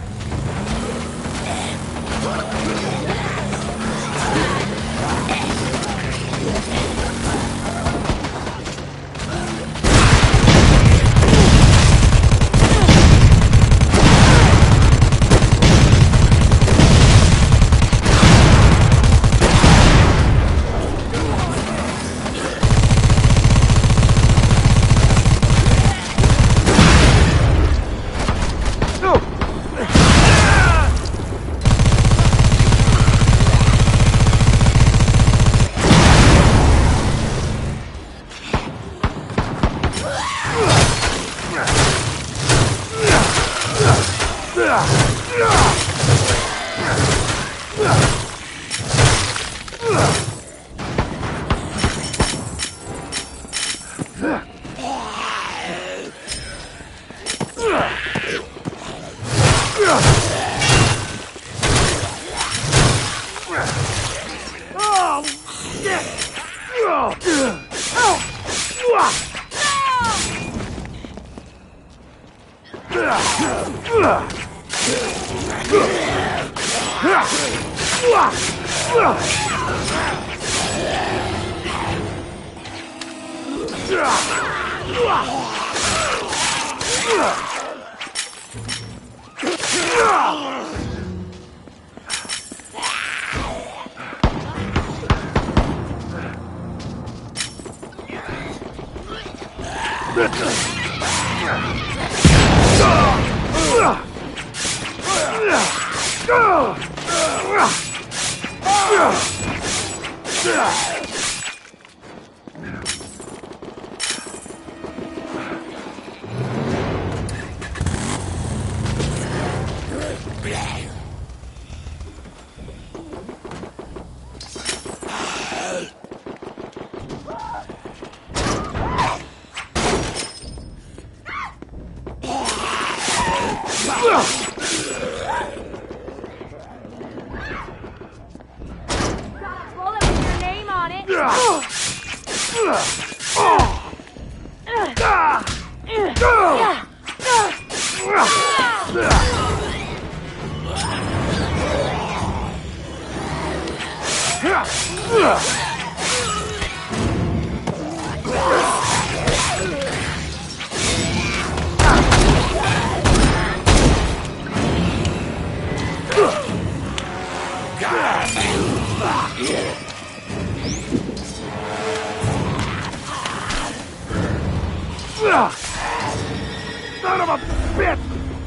Son of a bitch!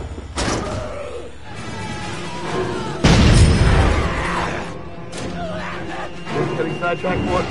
Just getting sidetracked more.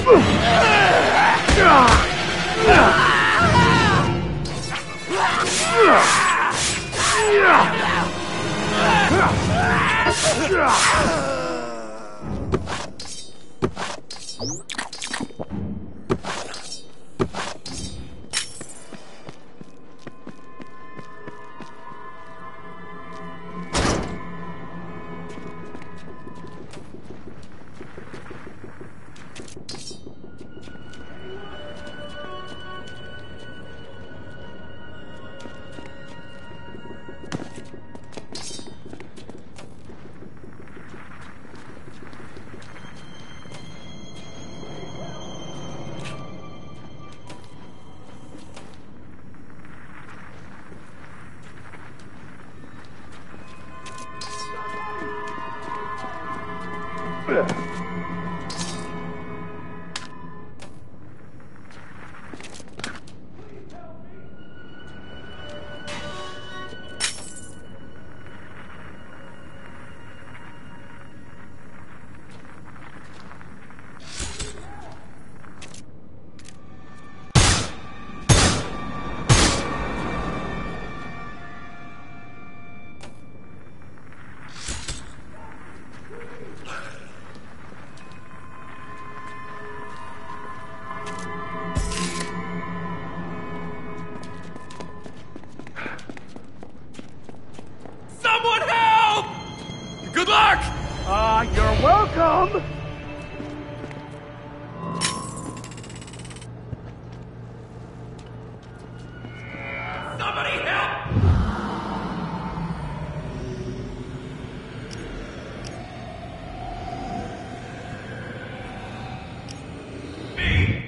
Someone help! Good luck! Ah, uh, you're welcome! Somebody help! Me!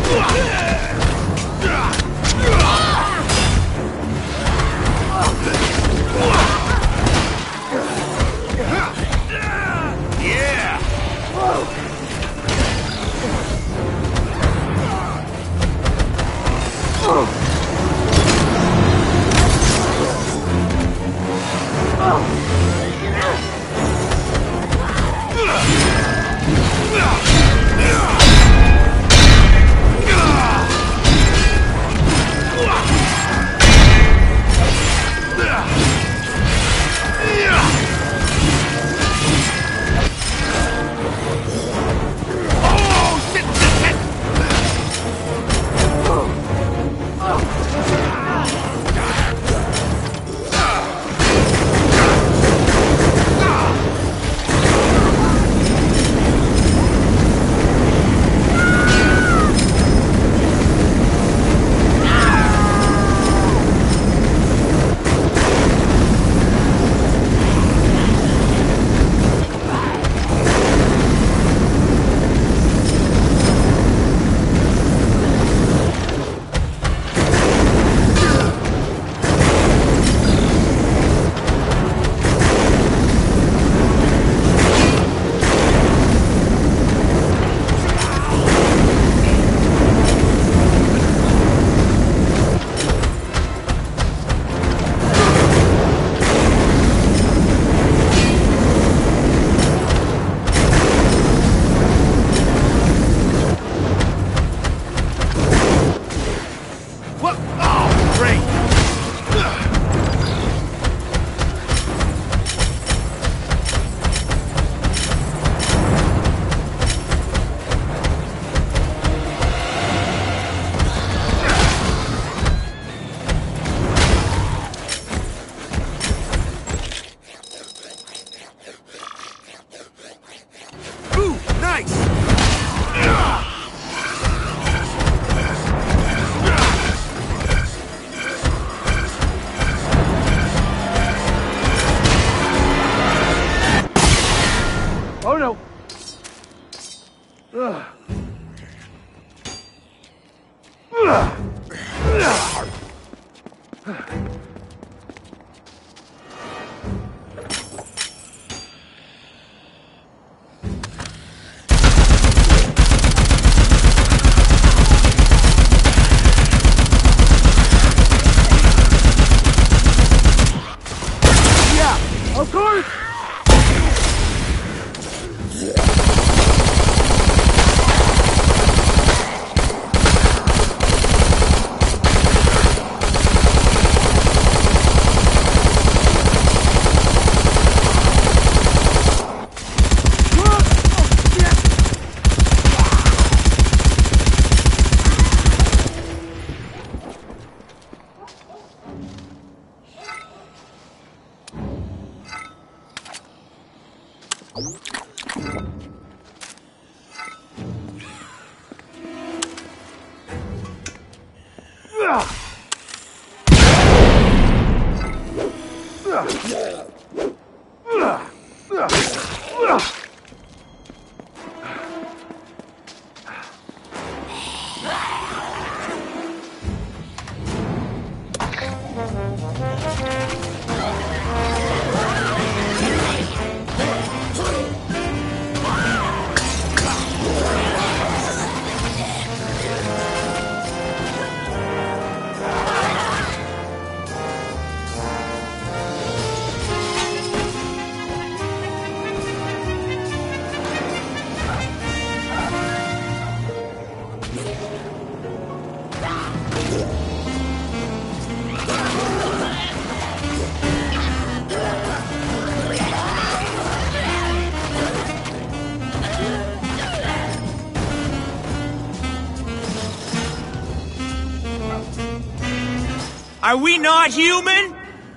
Are we not human?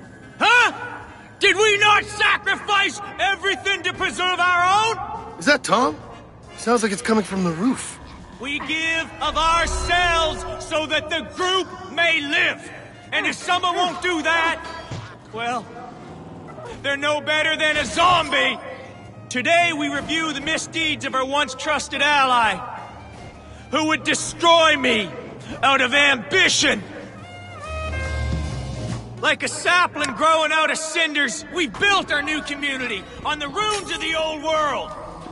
Huh? Did we not sacrifice everything to preserve our own? Is that Tom? Sounds like it's coming from the roof. We give of ourselves so that the group may live. And if someone won't do that, well, they're no better than a zombie. Today we review the misdeeds of our once trusted ally. who would destroy me out of ambition. Like a sapling growing out of cinders, we built our new community on the ruins of the old world.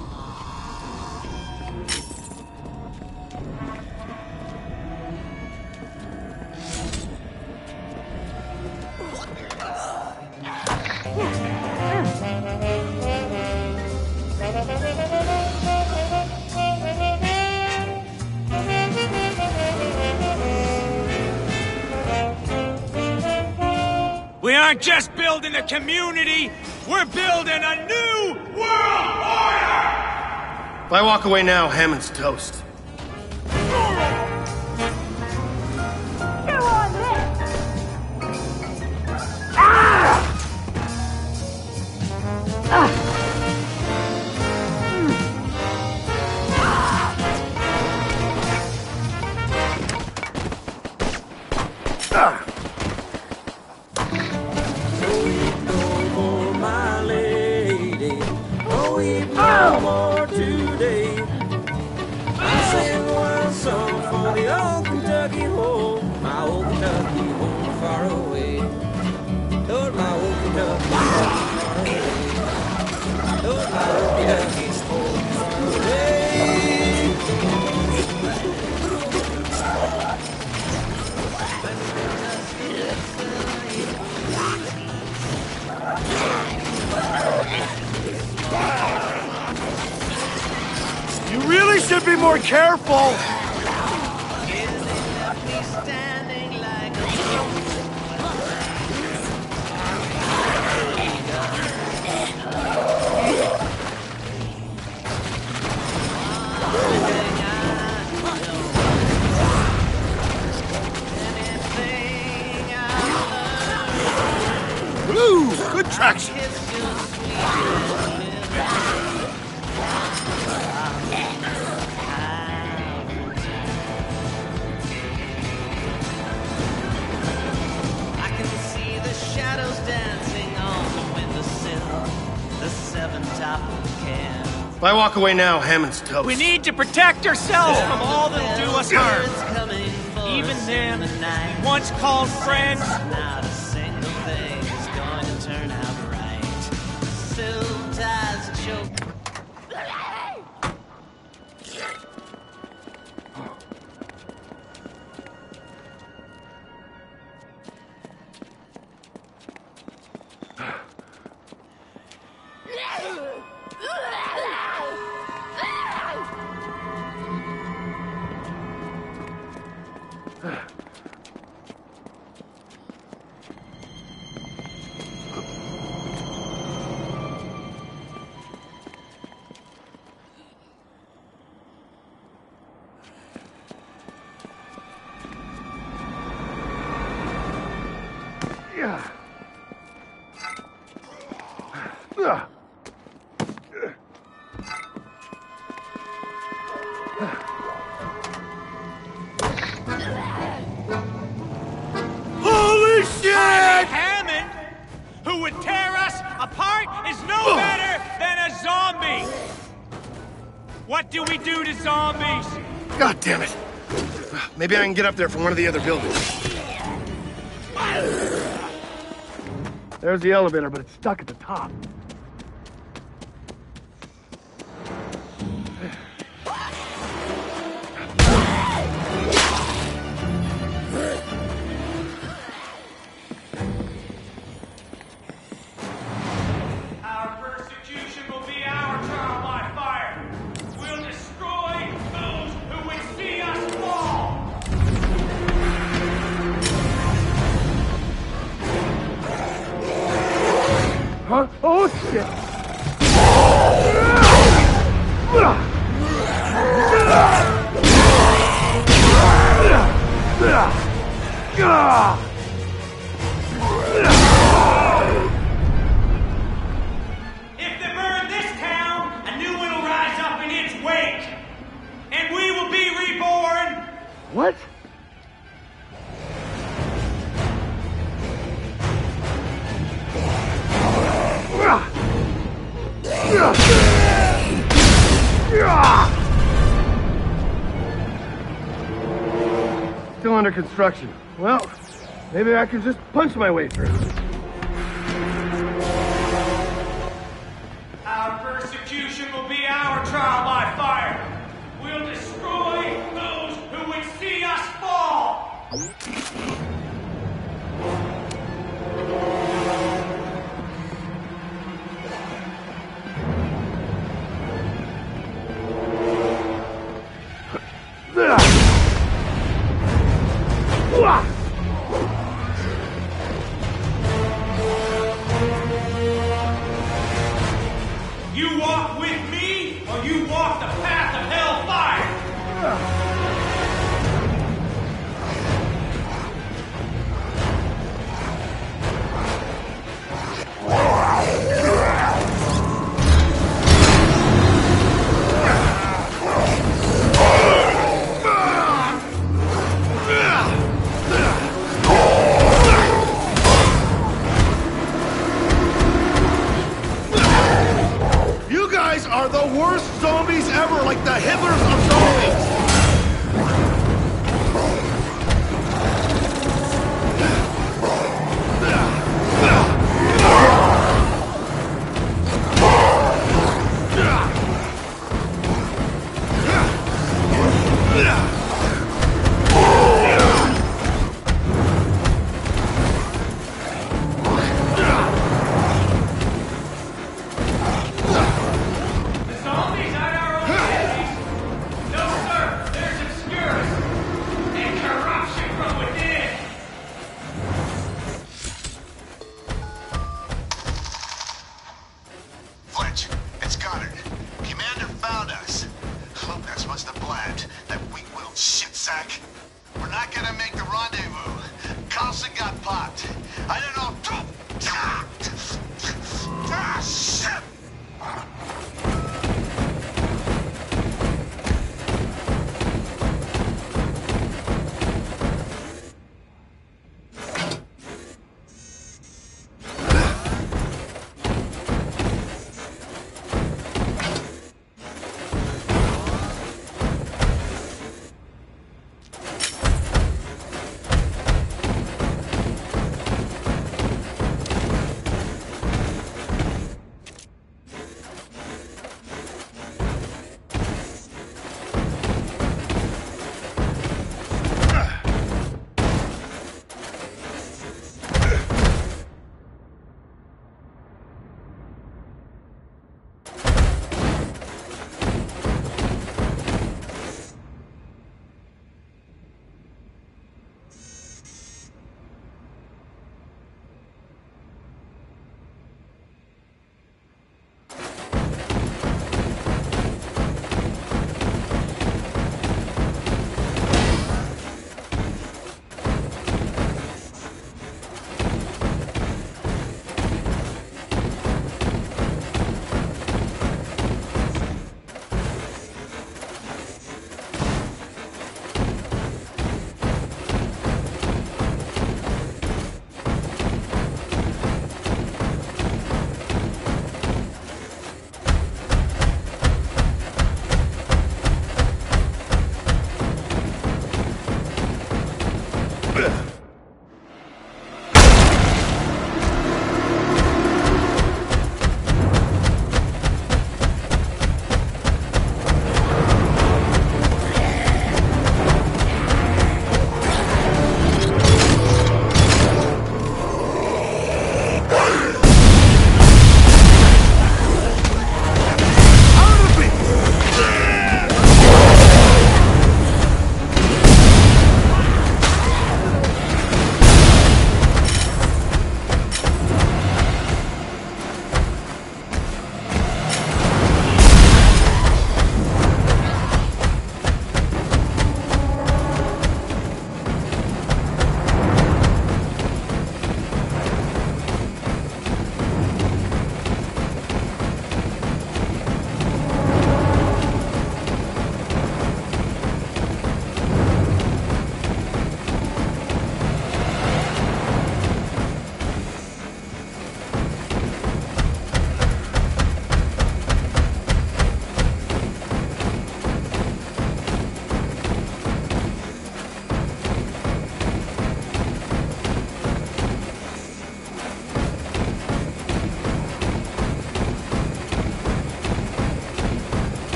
We aren't just building a community, we're building a new world order! If I walk away now, Hammond's toast. Chew on this! Ah! Ah! No more today. I sing one song for the old Kentucky home, my old Kentucky home far away. Lord, my old Kentucky home far away. Lord, my old Kentucky home far away. You really should be more careful! Ooh, good traction! If I walk away now, Hammond's toast. We need to protect ourselves from all that'll do us harm. Even them, we once called friends. Not a single thing is going to turn out right. Silk ties choke. Holy shit! Hammond, who would tear us apart, is no better than a zombie. What do we do to zombies? God damn it. Maybe I can get up there from one of the other buildings. There's the elevator, but it's stuck at the top. Our persecution will be our trial by fire. We'll destroy those who would see us fall. Huh? Oh, shit! If they burn this town, a new one will rise up in its wake. And we will be reborn. What? Still under construction. Well, maybe I can just punch my way through. Our persecution will be our trial by fire. We'll destroy those who would see us fall.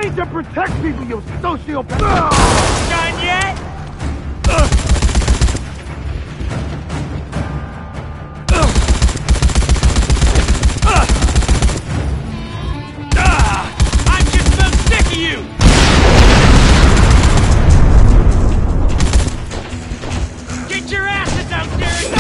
need to protect people, you sociopath! Done yet? I'm just so sick of you! Get your asses out there and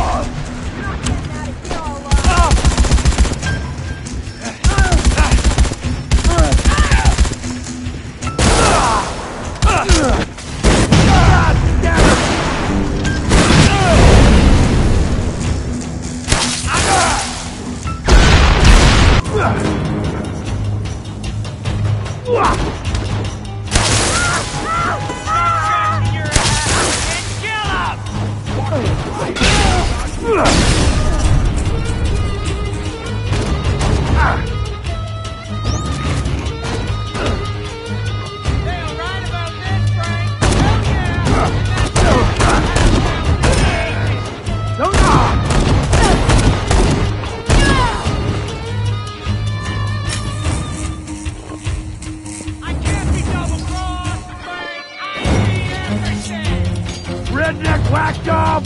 redneck whack job!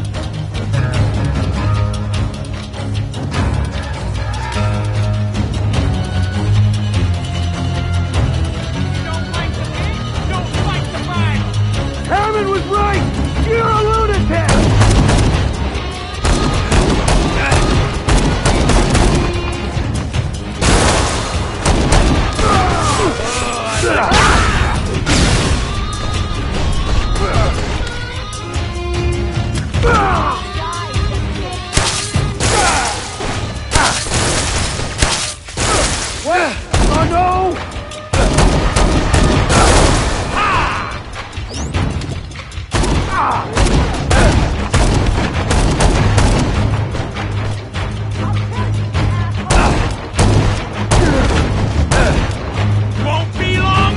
Hammond was right! You're a lunatic! What? Oh no! won't be long!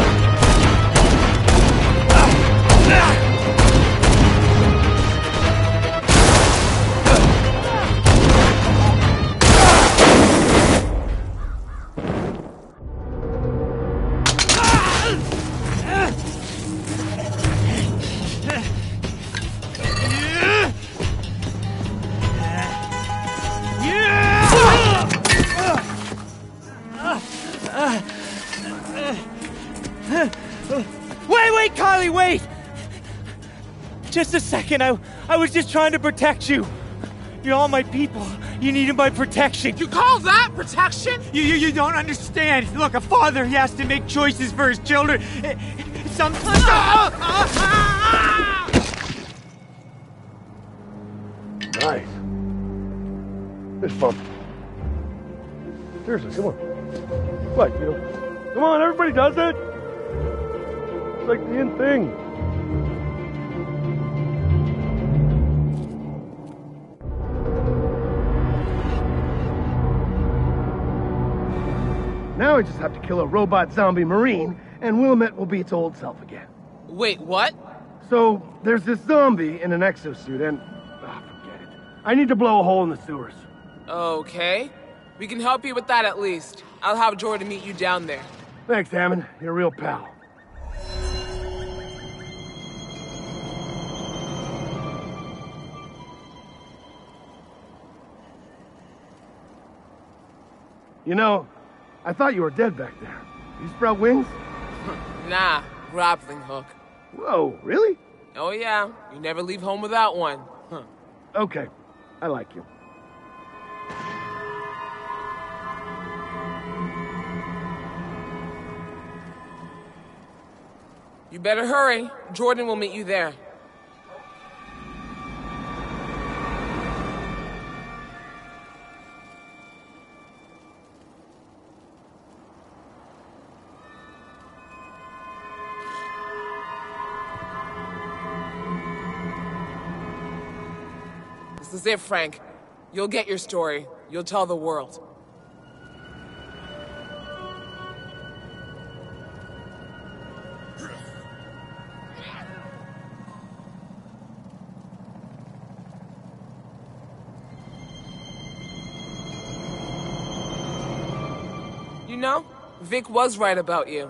Wait, wait, Kylie, wait! Just a second, I, I was just trying to protect you. You're all my people. You needed my protection. You call that protection? You, you, you don't understand. Look, a father, he has to make choices for his children. Sometimes... Nice. This fun. Seriously, come on. What, you know? Come on, everybody does it! It's like the in thing. Now we just have to kill a robot zombie marine, and Willamette will be its old self again. Wait, what? So, there's this zombie in an exosuit, and... Oh, forget it. I need to blow a hole in the sewers. Okay. We can help you with that at least. I'll have Jordan meet you down there. Thanks, Hammond. You're a real pal. You know, I thought you were dead back there. You sprout wings? Nah, grappling hook. Whoa, really? Oh yeah, you never leave home without one. Huh. Okay, I like you. You better hurry. Jordan will meet you there. This is it, Frank. You'll get your story. You'll tell the world. You know, Vic was right about you.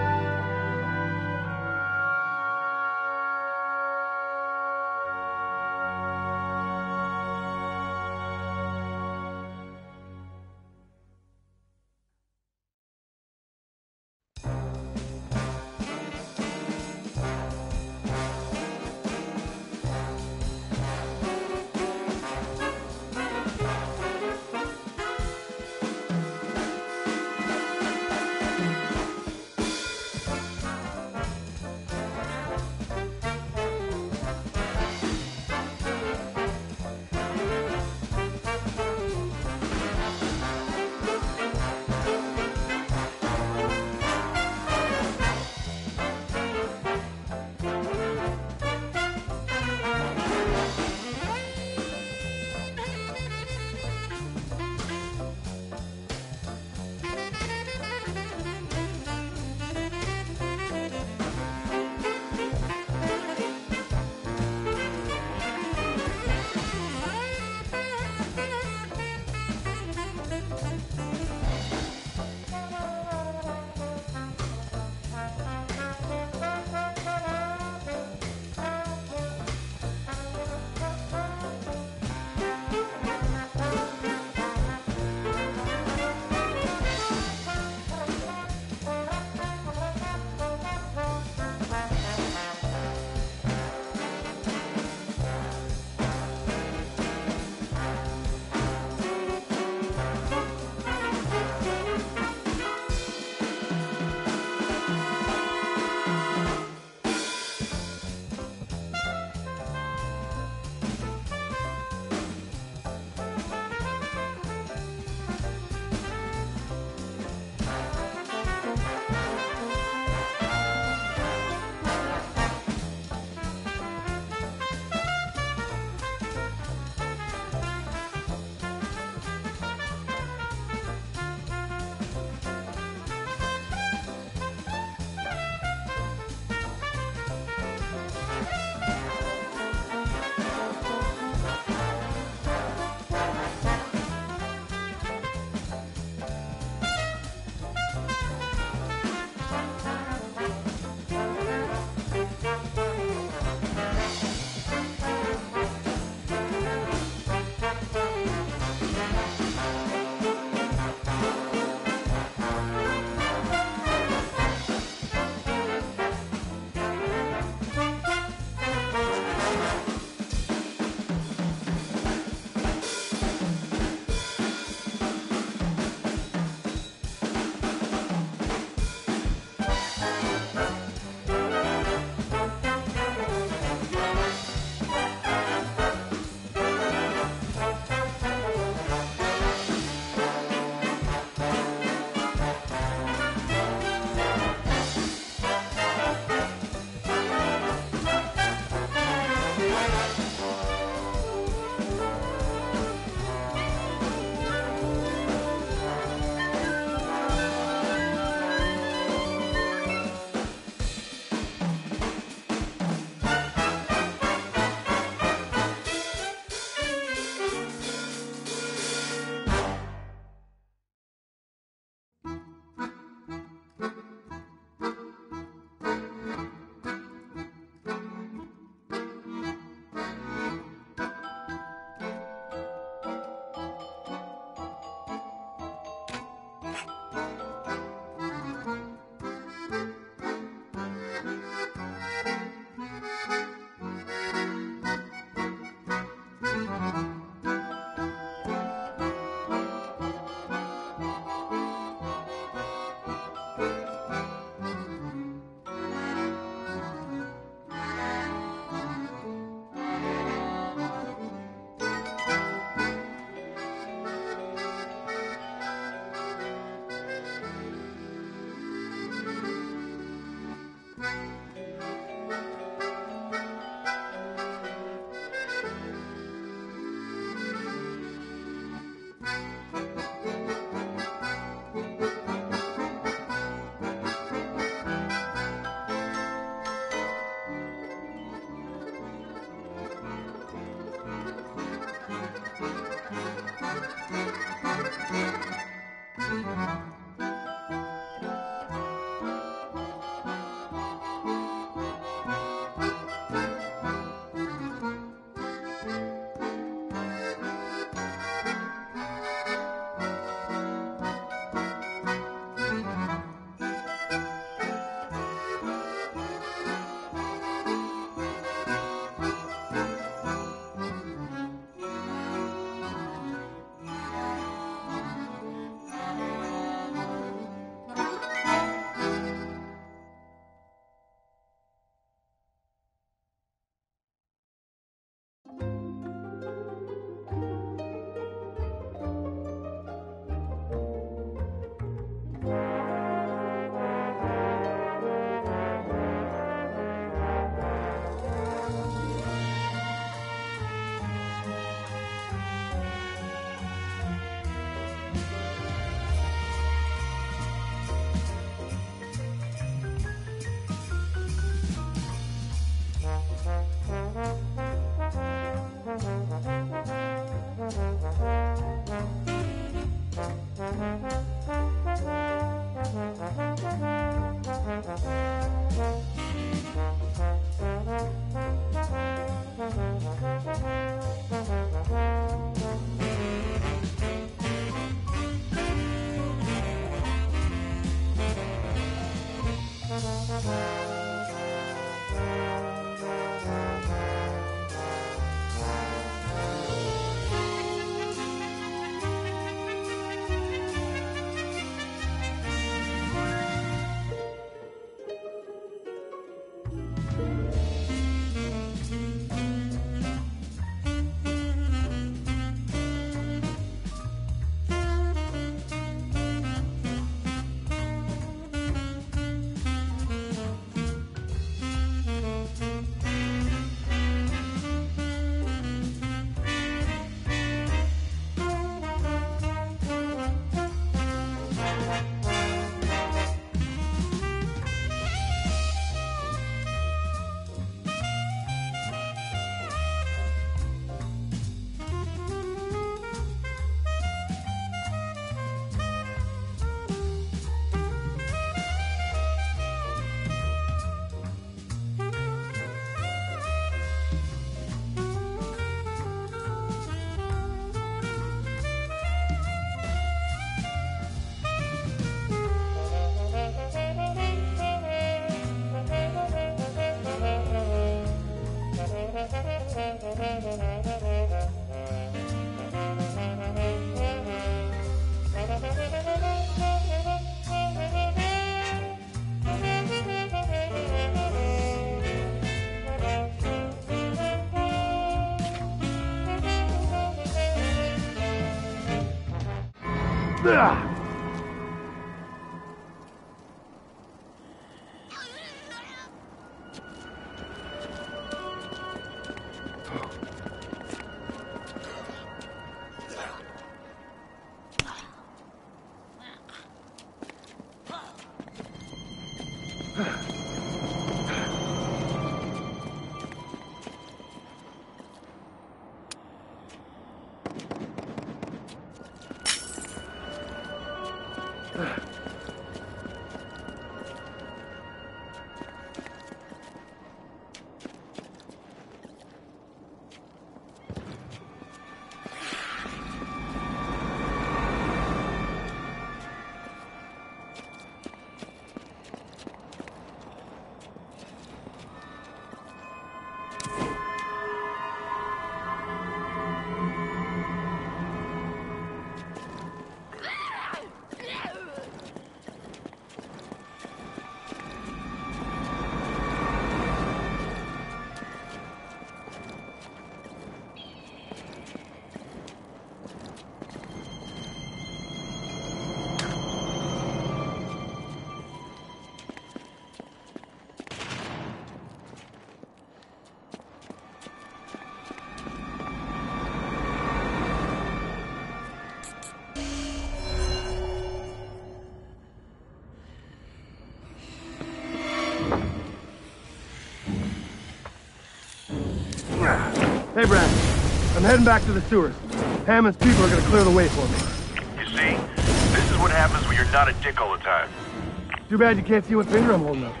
Hey, Brad. I'm heading back to the sewers. Hammond's people are gonna clear the way for me. You see? This is what happens when you're not a dick all the time. Too bad you can't see what finger I'm holding up.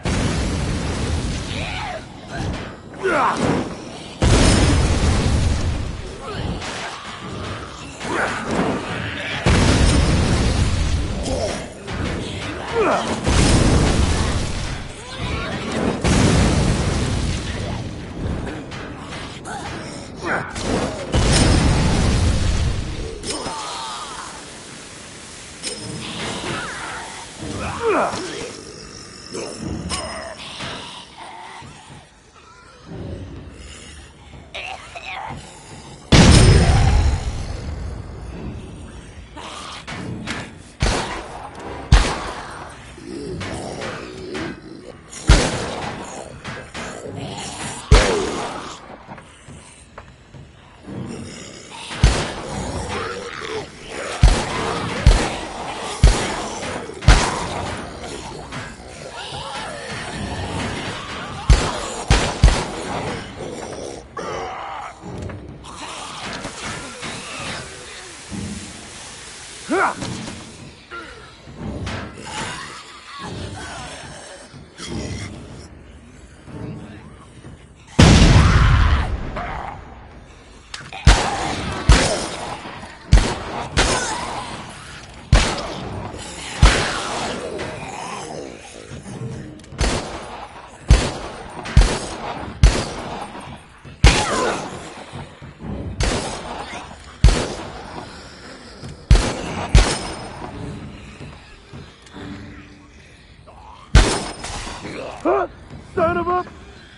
Huh? Son of a...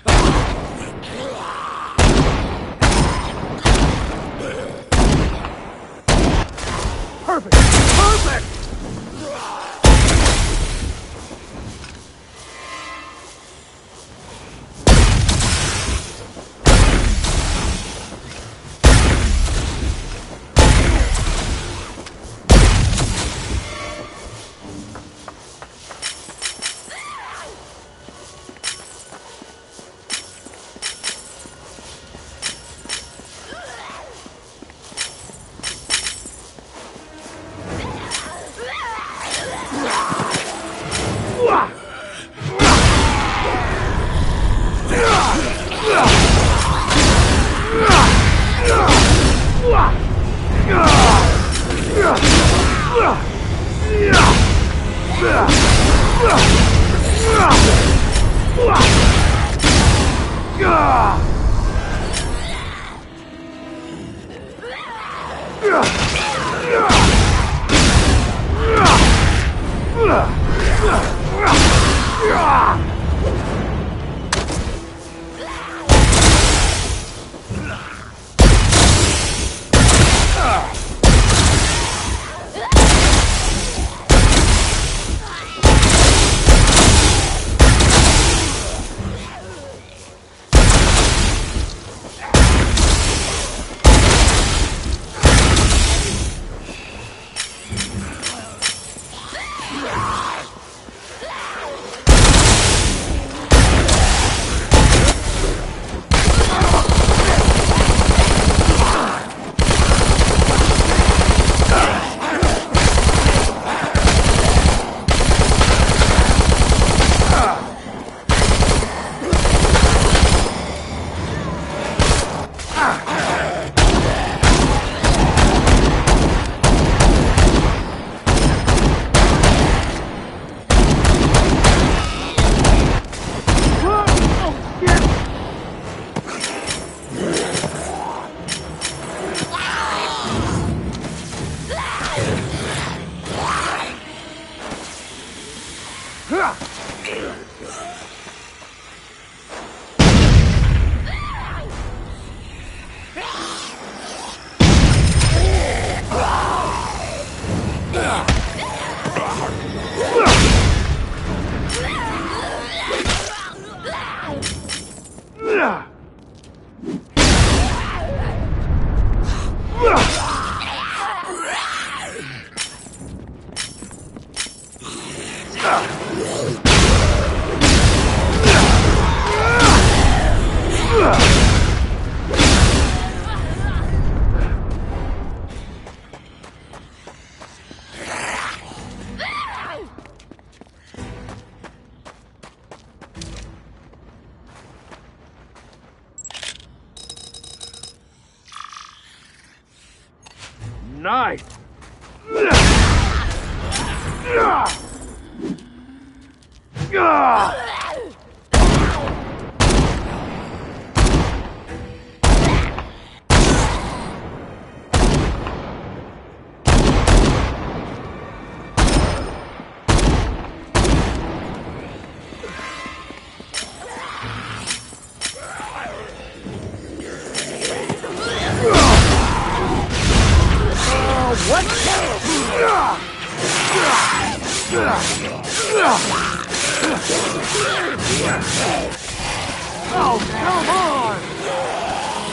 Perfect! Perfect! Nice! Oh, come on!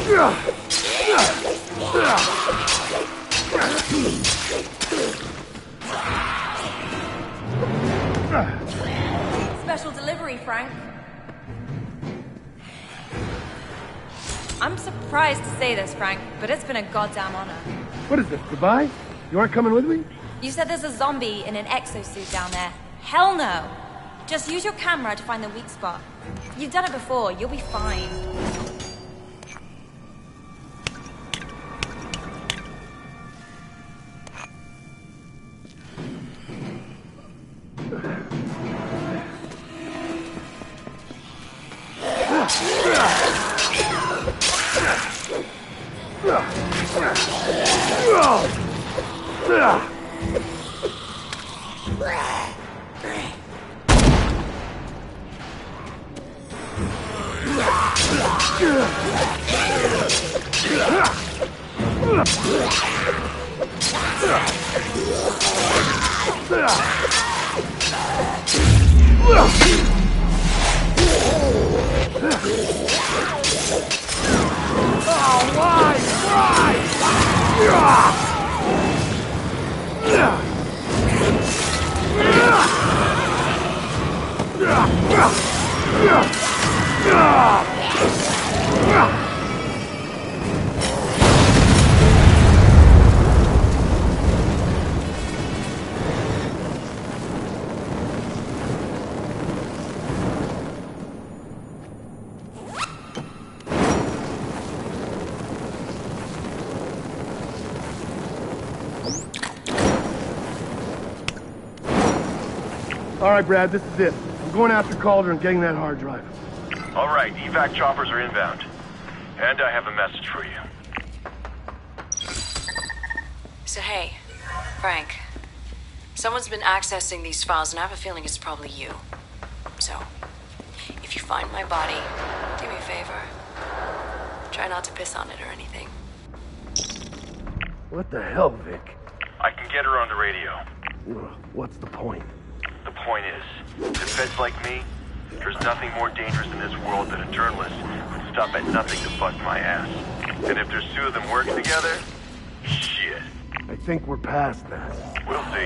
Special delivery, Frank. I'm surprised to say this, Frank, but it's been a goddamn honor. What is this, goodbye? You aren't coming with me? You said there's a zombie in an exosuit down there. Hell no! Just use your camera to find the weak spot. You've done it before, you'll be fine. All right, Brad, this is it. I'm going after Calder and getting that hard drive. All right, evac choppers are inbound. And I have a message for you. So hey, Frank. Someone's been accessing these files, and I have a feeling it's probably you. So, if you find my body, do me a favor. Try not to piss on it or anything. What the hell, Vic? I can get her on the radio. What's the point? The point is, to feds like me, there's nothing more dangerous in this world than a journalist who'd stop at nothing to bust my ass. And if there's two of them working together, shit. I think we're past that. We'll see.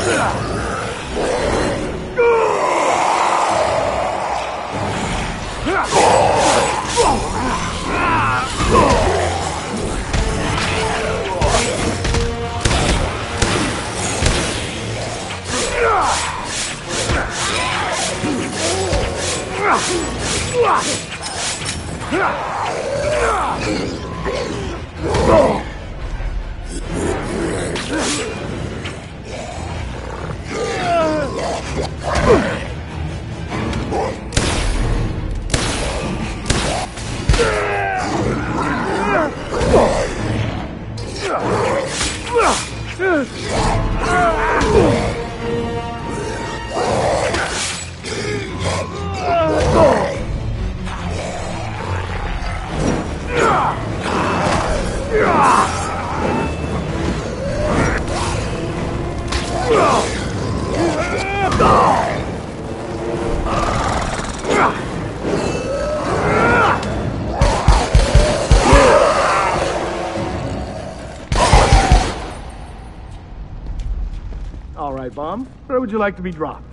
All right, Bomb. Where would you like to be dropped?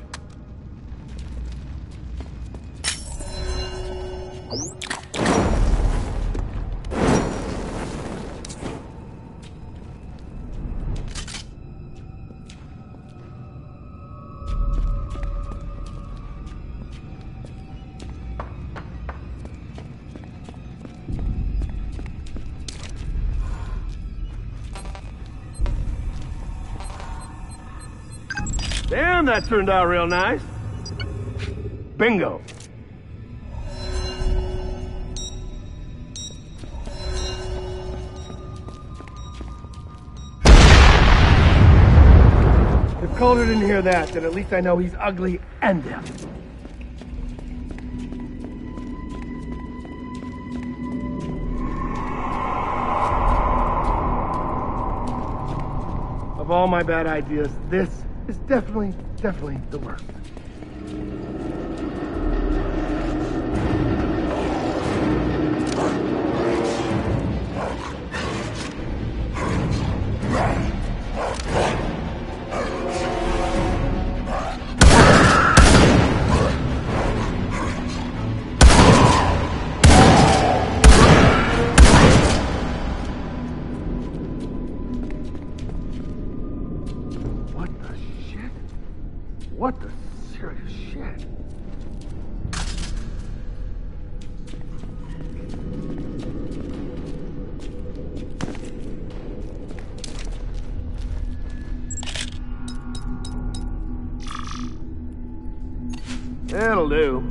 Damn, that turned out real nice. Bingo. If Calder didn't hear that, then at least I know he's ugly and deaf. Of all my bad ideas, this is definitely, definitely the worst. What the serious shit? That'll do.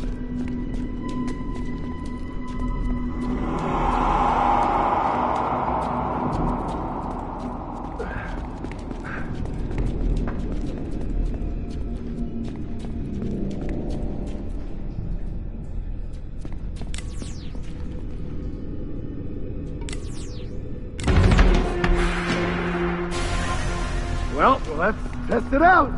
Well, let's test it out.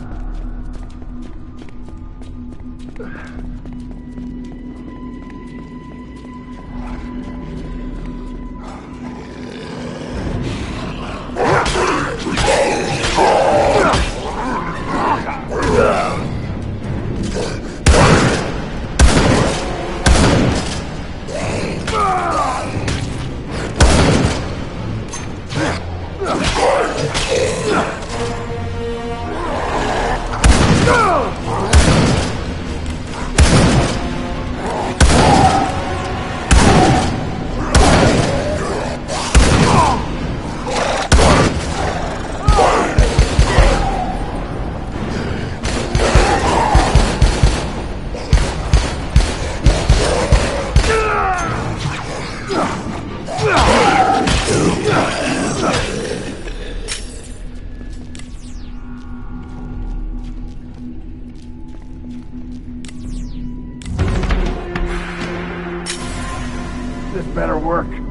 This better work.